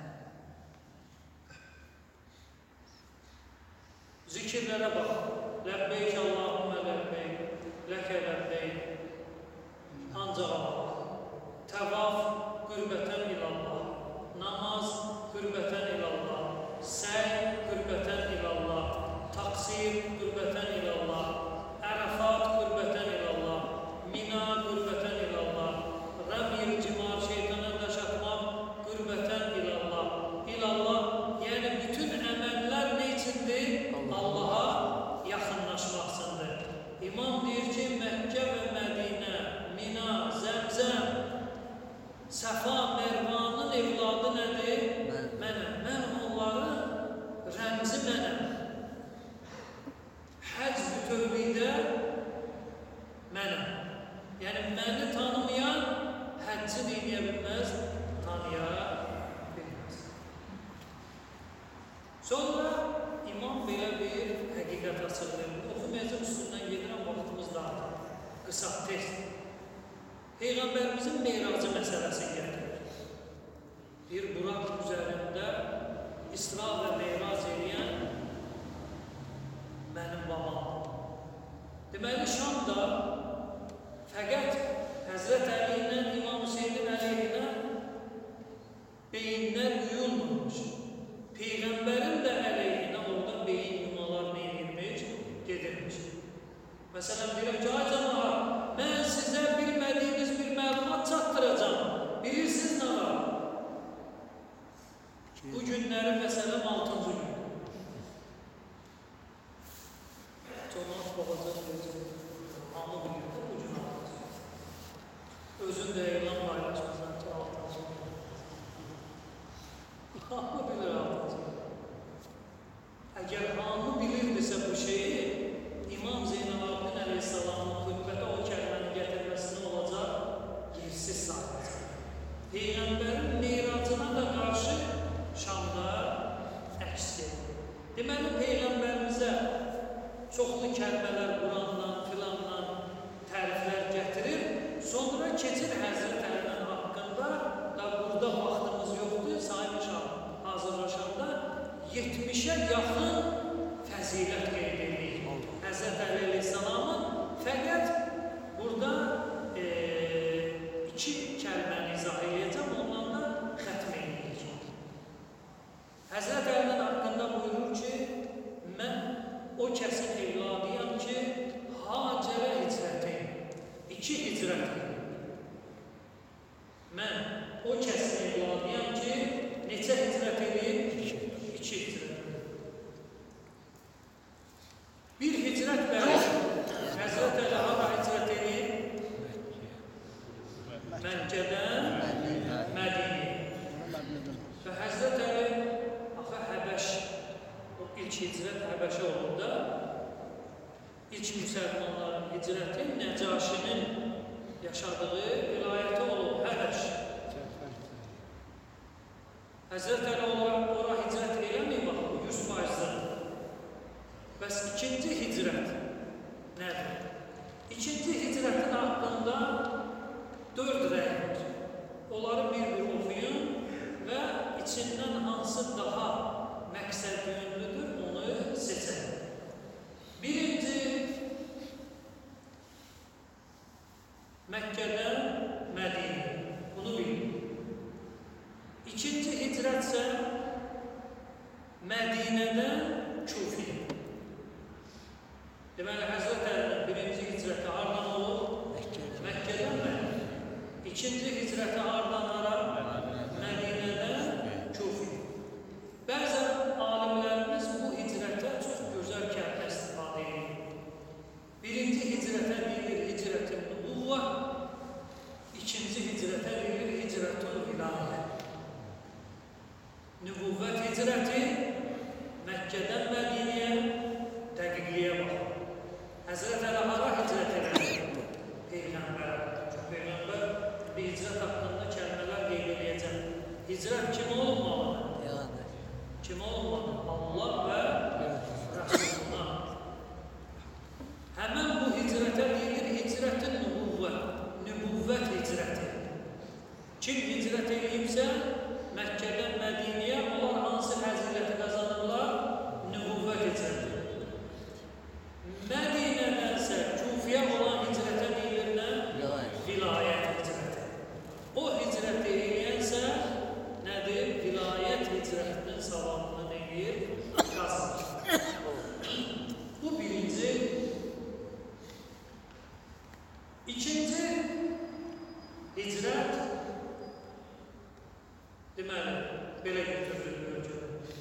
Zikirlərə bax. Ləbbeyk Allahümmə ləbbeyk, ləkə ləbbeyk. Ancaq Allah. Təvaf qürbətən ilallah. Namaz qürbətən ilallah. Səy qürbətən ilallah. Taksir qürbətən ilallah. Ərəfat qürbətən ilallah. Mina qürbətən ilallah. Rəmir, cimar, şeytanın daşatmaq qürbətən ilallah. İlallah, yəni bütün əməllər nə içindir? Allaha yaxınlaşmaqsındır. İmam deyir ki, Məkkə və Mədinə, Mina, Zəmzəm, Səfa, Mərvanın evladı nədir? Mənəm. Mən onların rəmzi mənəm. Həcc bütövlükdə mənəm. Yəni, məni tanımayan həcci deyə bilməz, tanıya bilməz. Sonra imam belə bir həqiqət açıqlayır. Oxumayacaq üstündən gedirəm, vaxtımız dağıdır. Qısa, tez. Peyğəmbərimizin meyracı məsələsi gətirir. Bir Buraq üzərində İsra və meyrac edən mənim babam. Deməli, Şamda fəqət Həzrət Əli ilə İmam Hüseynin əleyhinə beyinlər yuyulmamış. Peyğəmbərin də əleyhinə orada beyin yumalar neyilmiş, gedirmiş. Məsələn, deyirəm ki, ay cəmaat, mən sizə bilmədiyiniz bir məlumat çatdıracam. Bilirsiniz nə var? Bu günləri məsələn altıncı gün. Cəmaat baxacaq, hamı bilir, bu gün altıncı. beşə yaxın fəzilət qeyd edir Həzrət Əli əleyhissalamın. Fəqət burada e, iki kəlməni izah edəcəm, ondan da xətm edəcəm. Həzrət Əlinin haqqında buyurur ki, mən o kəsin evladıyam ki, Hacərə hicrət edin. İki hicrət edin. Mən o kəsin evladıyam ki, neçə hicrət edin? İki hicrət edin. Bir hicrət bəli, Həzrət Əli hara hicrət edin? Məkkədən Mədinəyə. Və Həzrət Əli, axı Həbəş, o ilk hicrət Həbəşə olub da, ilk müsəlmanların hicrəti Nəcaşinin yaşadığı vilayəti olub Həbəş. Həzrət Əli olaraq ora hicrət eləməyib, bax, bu yüz faizdən. Bəs ikinci hicrət nədir? İkinci hicrətin haqqında dörd rəy var. Onları bir-bir oxuyun və içindən hansı daha məqsəd yönlüdür, onu seçək. Birinci, Məkkədən Mədinə, bunu bilin. İkinci hicrət isə Mədinədən Kufiyə. Deməli, Həzrət Əlinin birinci hicrəti hardan olur? Məkkədən Mədinə. İkinci hicrəti hardan hara? Mədinədən Kufiyə. Bəzən alimlərimiz bu hicrətə çox gözəl kəlmə istifadə edir. Birinci hicrətə deyilir hicrət-ül nübüvvə, ikinci hicrətə deyilir hicrət-ül vilayə. Nübüvvət hicrəti Məkkədən Mədinəyə, dəqiqliyə baxın. Həzrət Əli hara hicrət edir? Peyğəmbər. Peyğəmbər bir hicrət haqqında kəlmələr qeyd edəcəm. Hicrət kim olmalı? Kim olmalı? Allah və Rəsuluna. Həmən bu hicrətə deyilir hicrət-ül nübüvvə, nübüvvət hicrəti. Kim hicrət edibsə, Məkkədən Mədinəyə onlar hansı fəziləti qazanırlar? Nübüvvət hicrəti. Mədinədənsə Kufiyə olan hicrətə deyilir nə? Vilayət hicrəti. O hicrəti eləyənsə nədir? Vilayət hicrətinin savabını deyir, qazanır. Bu birinci. İkinci hicrət, deməli, belə götürülür ölkədə.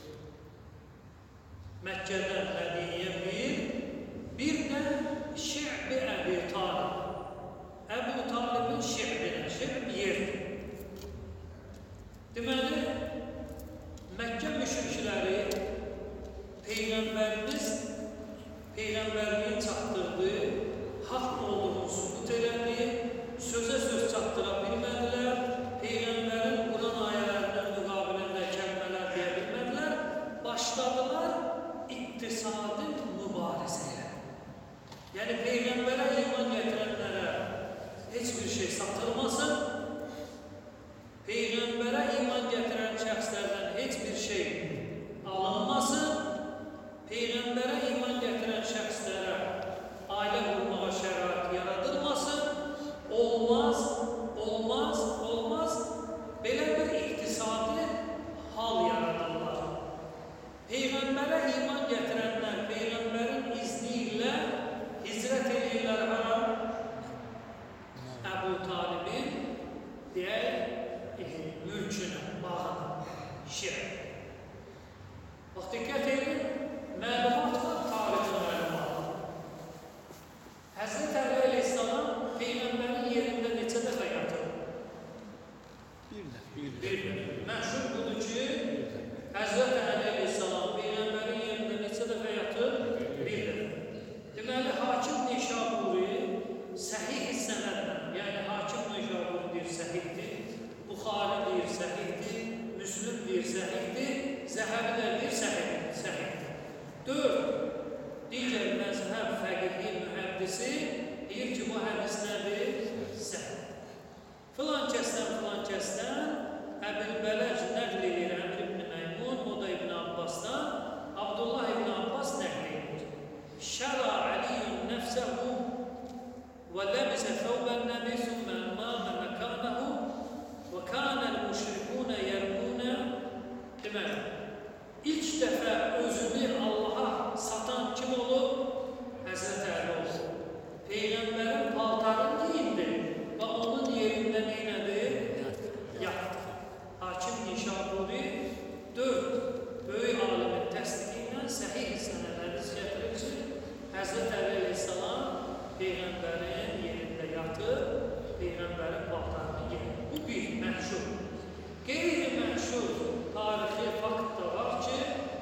Məkkədən Mədinəyə bir, bir də Şi'b-i Əbi Talib. Əbu Talibin Şi'binə, Şi'b yerdir. Deməli, Məkkə müşrikləri Peyğəmbərimiz, Peyğəmbərliyin çatdırdığı haqq olduğunu sübut elədi, sözə söz çatdıra bilmədilər, Peyğəmbərin Quran ayələrindən müqabilində kəlmələr deyə bilmədilər, başladılar iqtisadi mübarizəyə. Yəni, Peyğəmbərə iman gətirənlərə heç bir şey satılmasın, Peyğəmbərə iman gətirən şəxslərdən heç bir şey alınmasın, Peyğəmbərə iman gətirən şəxslərə ailə qurmağa şərait yaradılmasın, olmaz, olmaz, olmaz, belə bir iqtisadi hal yaradırlar. Peyğəmbərə iman gətirənlər Peyğəmbərin izni ilə hicrət edirlər hara? Əbu Talibin deyək, mülkünə, bağına, şirə. Bax, diqqət edin, məlumat var, tarixin məlumatı. Həzrət Əli əleyhissalam Peyğəmbərin yerində neçə dəfə yatır? Bir də, bir də. Bir də. Məşhur budur ki, Həzrət Əli əleyhissalam Peyğəmbərin yerində neçə dəfə yatır? Bir dəfə. Deməli, Hakim Neşaburi səhih sənədlə, yəni Hakim Neşaburi deyir səhihdir, Buxari deyir səhihdir, Müslüm deyir səhihdir, Zəhəbi də deyir səhihdir. Dörd Deməli, ilk dəfə özünü Allaha satan kim olub? Həzrət Əli olub. Peyğəmbərin paltarını giyindi və onun yerində neynədi? Yatdı. Hakim Nişaburi dörd böyük alimin təsdiqi ilə səhih sənəd hədis gətirir ki, Həzrət Əli əleyhissalam Peyğəmbərin yerində yatıb, Peyğəmbərin paltarını giyindi. Bu bir məşhur. Qeyri-məşhur tarixi fakt da var ki,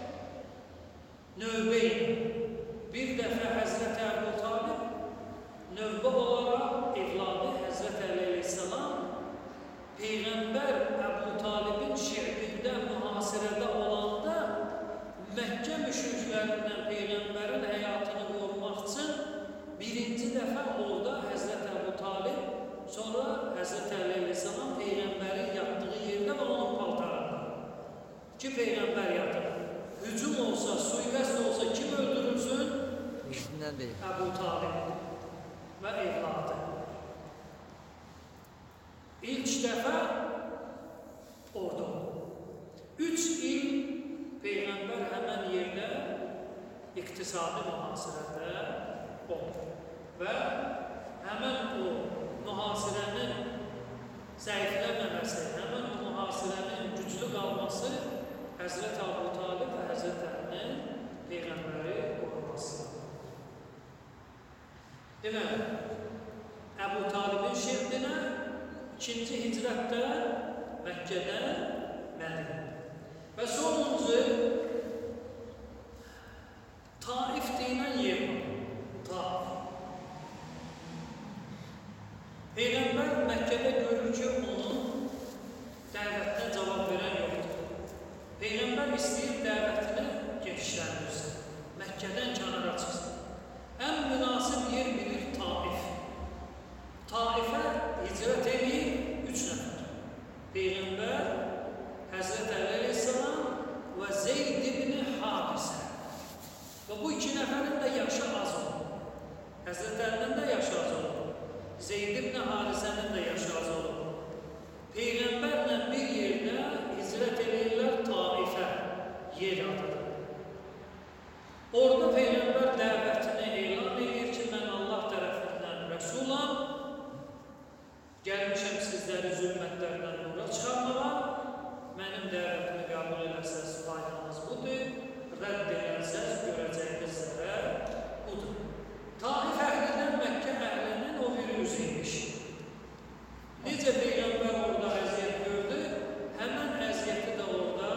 növbə ilə bir dəfə Həzrət Əbu Talib növbə olaraq evladı Həzrət Əli əleyhissalam Peyğəmbər Əbu Talibin şiirində mühasirədə olanda Məkkə müşriklərindən Peyğəmbərin həyatını qorumaq üçün birinci dəfə orada Həzrət Əbu Talib, sonra Həzrət Əli əleyhissalam Peyğəmbərin yatdığı yerdə və onun paltarında ki, Peyğəmbər yatır. Hücum olsa, suikast olsa kim öldürülsün? İkisindən biri. Əbu Talib və evladı. İlk dəfə orada oldu. Üç il Peyğəmbər həmən yerdə iqtisadi mühasirədə oldu. Və həmən o mühasirənin zəifləməməsi, həmən o mühasirənin güclü qalması Həzrət Əbu Talib və Həzrət Əlinin Peyğəmbəri qoruması. Deməli, Əbu Talibin şirkinə ikinci hicrətdə Məkkədən Mədinə. Və sonuncu Taif deyilən yer var. Taif. Peyğəmbər Məkkədə görür ki, onun dəvətinə cavab verən yoxdur. Peyğəmbər istəyir dəvətini genişləndirsin. Məkkədən kənara çıxsın. Ən münasib yer bilir Taif. Taifə hicrət eləyir üç nəfər. Peyğəmbər, Həzrət Əli əleyhissalam və Zeyd ibn Harisə. Və bu iki nəfərin də yaşı az olur. Həzrət Əlinin də yaşı az olur. Zeyd ibn Harisənin də yaşı az olur. Peyğəmbərlə bir yerdə hicrət eləyirlər Taifə, yer adıdır. Orada Peyğəmbər dəvətini elan edir ki, mən Allah tərəfindən rəsulam, gəlmişəm sizləri zülmətlərdən nura çıxarmağa, mənim dəvətimi qəbul eləsəz, faydanız budur, rədd eləsəz, görəcəyiniz zərər budur. Taif əhlindən Məkkə əhlinin o bir üzeymiş. Necə Peyğəmbər orada əziyyət gördü, həmən əziyyəti də orada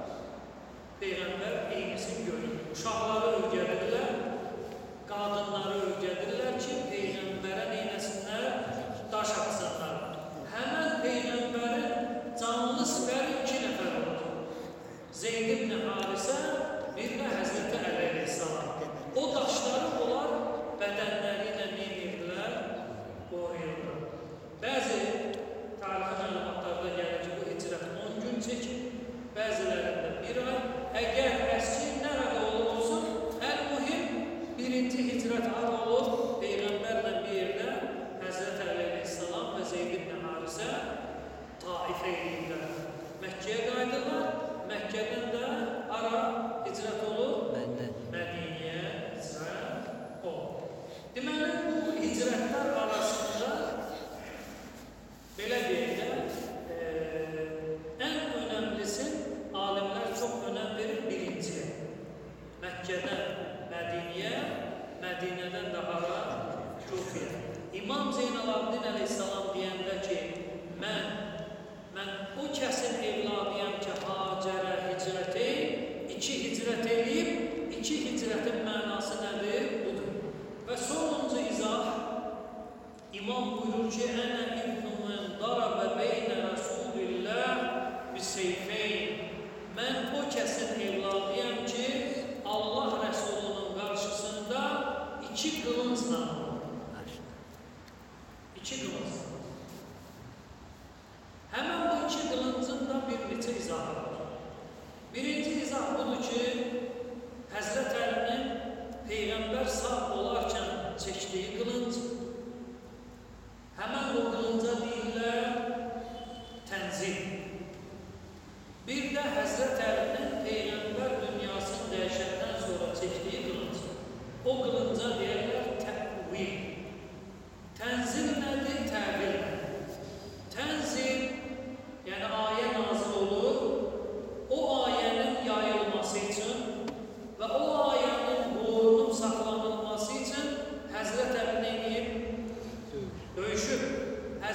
Peyğəmbər eynisin görür. Uşaqları öyrədirlər, qadınları öyrədirlər ki, Peyğəmbərə neynəsinlər, daş atsınlar. Həmən Peyğəmbərin canlı sipəri iki nəfər olur. Zeyd ibn Harisə, bir də Həzrəti Əli əleyhissalam. O daşları onlar bədənləri ilə neynirlər, qoruyurlar. Bəzi tarixi məlumatlarda gəlir ki, bu hicrət on gün çəkir, bəzilərində bir ay. Əgər əski nə rəqə olur olsun, ən mühüm birinci hicrət ar olur, Peyğəmbərlə bir yerdə Həzrət Əli əleyhissalam və Zeyd ibn Harisə Taifə edirlər. Məkkəyə qayıdırlar, Məkkədən də ara hicrət olur, Mədiniyə hicrət olur. Deməli, bu hicrətlər arasında belə deyək də, ən önəmlisi alimlər çox önəm verir birinciyə. Məkkədən Mədiniyə, Mədinədən də hara Kufiyə. İmam Zeynalabdin əleyhissalam deyəndə ki, mən, mən o kəsin evladıyam ki, Hacərə hicrət edib, iki hicrət edib, iki hicrətin mənası nədir? Budur. Və sonuncu izah, İmam buyurur ki, ənə ibn mən darabə beynə Rasulillah biseyfeyn. Mən o kəsin evladıyam ki, Allah Rəsulunun qarşısında iki qılıncla olur. İki qılınc. Həmən bu iki qılıncın da bir neçə izahı var. Birinci izah budur ki, Həzrət Əlinin Peyğəmbər sağ olarkən çəkdiyi qılınc, həmən o qılınca deyirlər tənzil. Bir də Həzrət Əli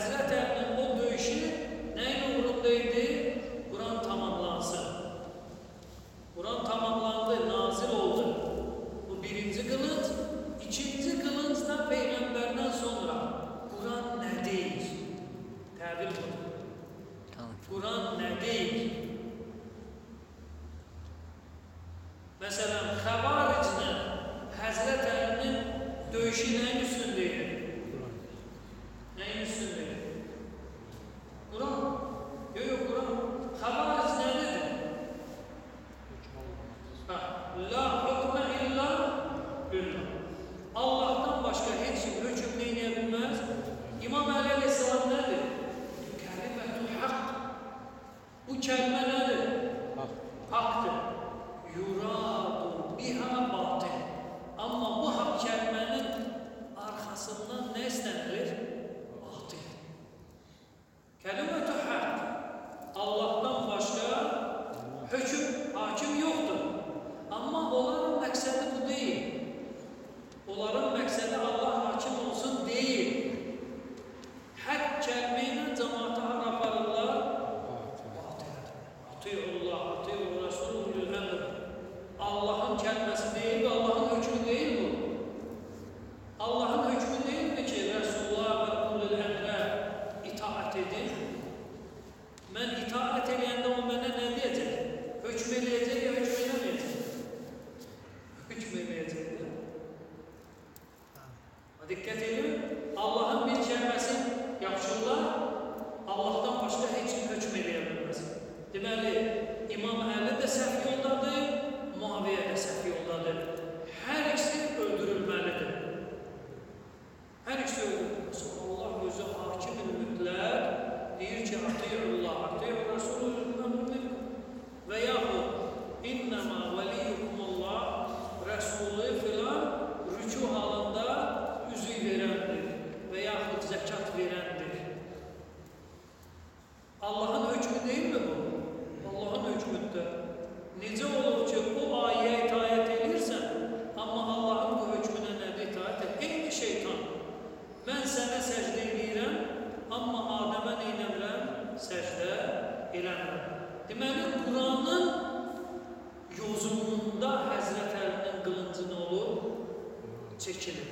Həzrət Əlinin o döyüşü nəyin uğrunda idi? Quran tamamlansın. Quran tamamlandı, nazil oldu. Bu birinci kılınç. İkinci kılınç da Peygamberden sonra Quran ne deyir? Təbil budur. Quran ne deyir? Məsələn, Xəvariclə Həzrət Əlinin döyüşü nəyin üstündeydi? Nəyin üstündeydi? Quran. Yox, yox, Quran. Xəvaric nədir? La hukme illa billah. Allah'tan başka hiç kim hüküm neyleyebilmez. İmam Ali Aleyhisselam nedir? Kelimetü hak. Bu kelime nedir? Haktır. Yuradu biha batıl. Ama bu hak kelimenin arkasından ne istenilir? Batıl. Kelimetü hak. Allah'tan başka hüküm, hakim yoktur. Ama onların məqsədi bu değil. Onların məqsədi Allah hakim olsun değil. Hak kəlmeyle cemaate hara aparırlar? Atiyullah, atiyul Resulü emr. Allah'ın kəlməsi değil, Allah'ın hükmü değil bu. Allah'ın hükmü değil mi ki Resulullah ve ulul emre itaat edin? Ben itaat edəndə o mənə nə deyəcək? Hükm eləyəcək ya hükm eləməyəcək? Hükm eləyəcək. Dikkat edin, Allah'ın bir kəlməsi yapışırlar, Allah'tan başka hiç kim hükm eləyəbilməz. Deməli, İmam Əli də səhv yoldadır, Muaviyə də səhv yoldadır. Hər ikisi öldürülməlidir. Hər ikisi öldürülməlidir. Allah özü hakim-i mütləq deyir ki, atiyullah, atiyul Resulü və yaxud innəmə veliyyukumullah Resulü filan rükû halında üzü verəndir və yaxud zəkat verəndir. Allah'ın hükmü değil mi bu? Allah'ın hükmüdür. Necə olur ki, o ayəyə itaət edirsən, amma Allah'ın bu hükmünə nədir itaət et? Eyni şeytan. Mən sənə səcdə edirəm, amma Adəmə neynəmirəm? Səcdə eləmirəm. Deməli, Quranın yozumunda Həzrət Əlinin qılıncı nə olur? Çəkilir.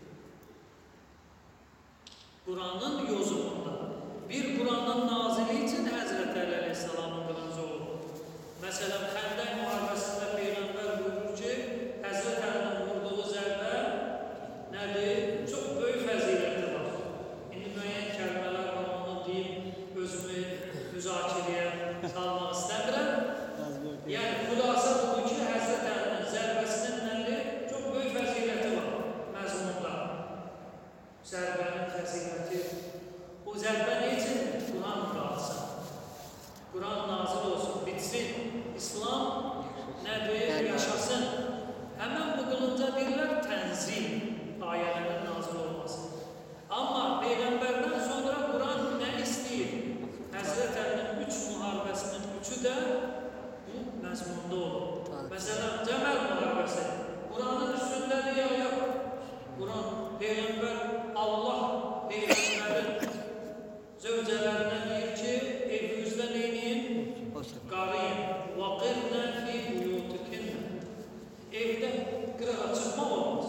Quranın yozumunda. Bir Quranın nazili için Həzrət Əli Aleyhisselamın qılıncı olur. Məsələn, Xəndək müharibəsində Peyğəmbər buyurur ki, Həzrət Əlinin vurduğu zərbə nədir? Çox böyük fəziləti var. İndi müəyyən kəlmələr var, onu deyim, özümü müzakirəyə salmaq istəmirəm. Yəni, xulasa budur ki, Həzrət Əlinin zərbəsinin nədir? Çox böyük fəziləti var məzmunda. Zərbənin fəziləti. O zərbə ne içindir? Quran qalsın. Quran nazil olsun, bitsin. İslam nədir? Yaşasın. Həmən bu qılınca deyirlər tənzil ayələrin nazil olması. Amma Peyğəmbərdən sonra Quran nə istəyir? Həzrət Əlinin üç müharibəsinin üçü də bu məzmunda olur. Məsələn, Cəməl müharibəsi. Quranın üstündədir ya yox. Quran, Peyğəmbər, Allah, Peyğəmbərin zövcələrinə deyir ki, evinizdə neyinin? Qarıyın. وَقِرْنَا فِي بُيُوتِكِنَّ Evdə qırağa çıxmaq olmaz.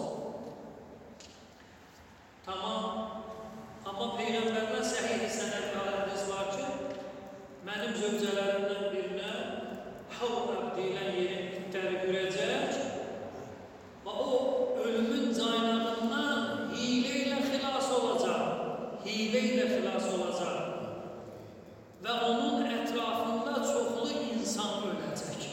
Tamam. Amma Peyğəmbərdən səhih sənədlərimiz var ki, mənim zövcələrimdən birinə Havv deyilən yerin itləri görəcək və o ölümün caynağından hilə ilə xilas olacaq. Hilə ilə xilas olacaq. Və onun ətrafında çoxlu insan öləcək.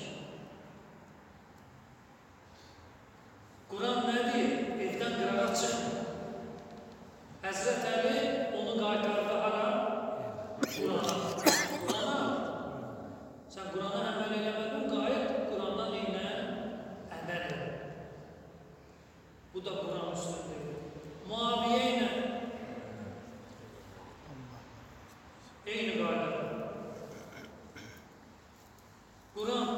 Quran nədir? Evdən qırağa çıxmır. Həzrət Əli onu qaytardı hara? Qurana. Qurana. Sən Qurana əməl eləmədin, qayıt Qurandan eynə əməl elə. Bu da Quran üstündür. Muaviyə ilə eyni qayda. Quran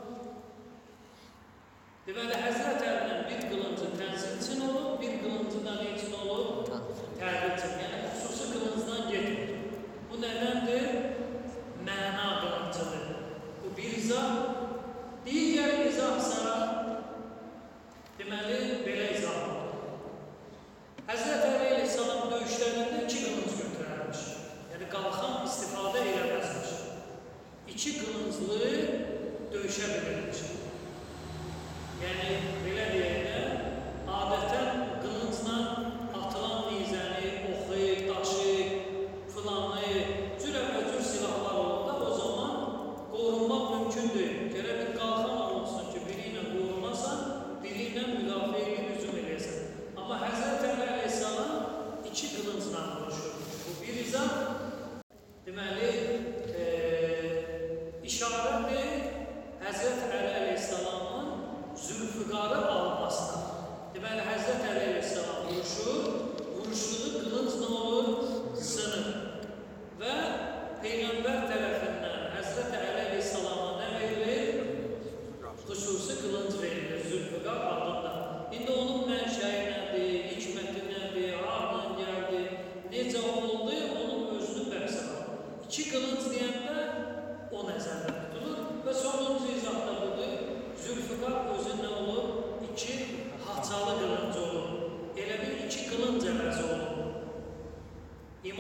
deməli Həzrət Əlinin bir qılıncı tənzil üçün olur, bir qılıncı da ne üçün olur? Təbil üçün. Yəni xüsusi qılıncdan getmir.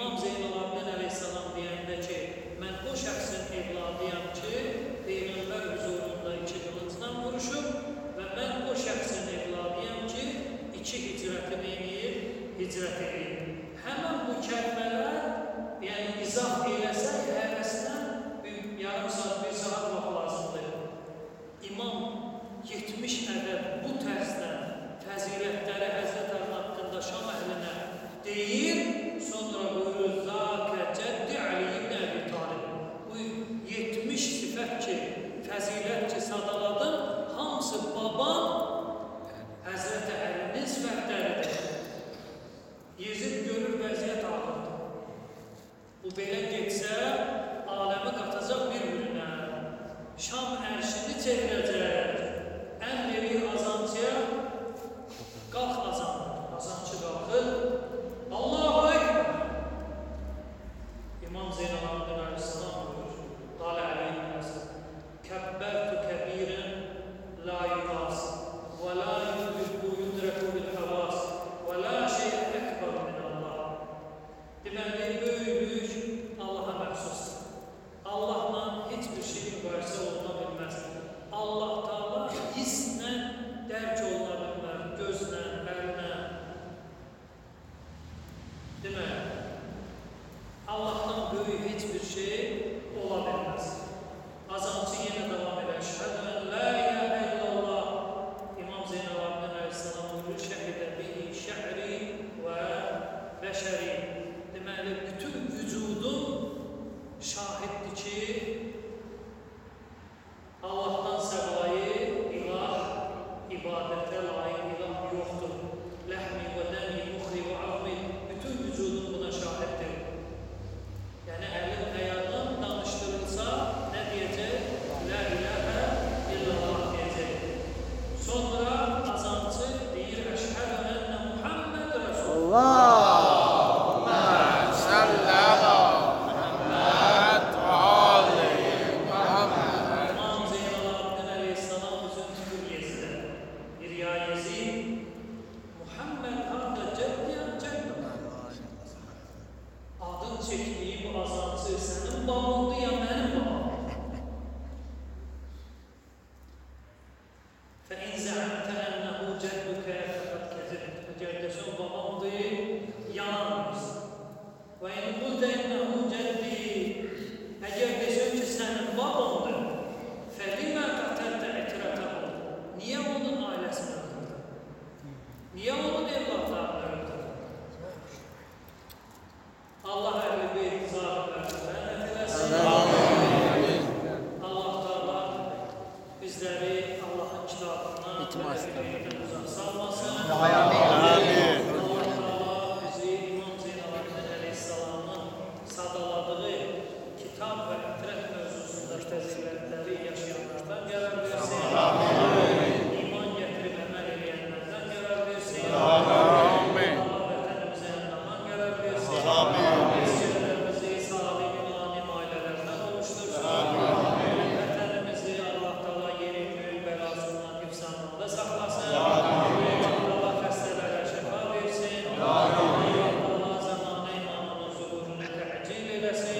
İmam Zeynalabdin əleyhissalam deyəndə ki, mən o şəxsin evladıyam ki, Peyğəmbər huzurunda iki qılıncdan vuruşub və mən o şəxsin evladıyam ki, iki hicrəti neyir? Hicrət edir. Həmən bu kəlmələr, yəni izah eləsək, hərəsindən yarım saat, bir saat vaxt lazımdır. İmam yetmiş ədəd bu tərzdən fəzilətləri Həzrət Əli haqqında Şam əhlinə deyir, sonra buyurur, Zəkə cəddi Ali ibn Əbi Talib. Bu yetmiş sifət ki, fəzilət ki, sadaladım, hamısı babam Həzrət Əlinin sifətləridir. Yezid görür vəziyyət ağırdır. Bu belə getsə, aləmi qatacaq bir-birinə. Şam ərşini çevirəcək. Ən verir azancıya, qalx azan. Azancı qalxır. Allahu Ekber. İmam Zeynalabdin əleyhissalam buyurur. Qalə əleyhissalam. Kəbbərtu kəbirən la yuqas və la yudrikü yudrəkü bil havas və la şeyə əkbar min Allah. Deməli, böyüklük Allaha məxsusdur. Allahla heç bir şey müqayisə oluna bilməz. Allah Taala hisslə dərk oluna bilməz, gözlə, əllə. Deməli, Allahdan böyük heç bir şey ola bilməz. Azancı yenə davam edir. Əşhədü ən la ilahə illallah. İmam Zeynalabdin əleyhissalam buyurur, şəhidə bihi şəhri və bəşəri. Deməli, bütün vücudum şahiddir ki, Allahdan səvayı ilah, ibadətə layiq ilah yoxdur. Ləhmi və dəmi, muxri və azmi, bütün vücudum buna şahiddir. Yəni, əlim əyağım danışdırılsa, nə deyəcək? La ilahə illallah deyəcək. Sonra azancı deyir, əşhədü ənnə Muhammed Rasulullah. Amin.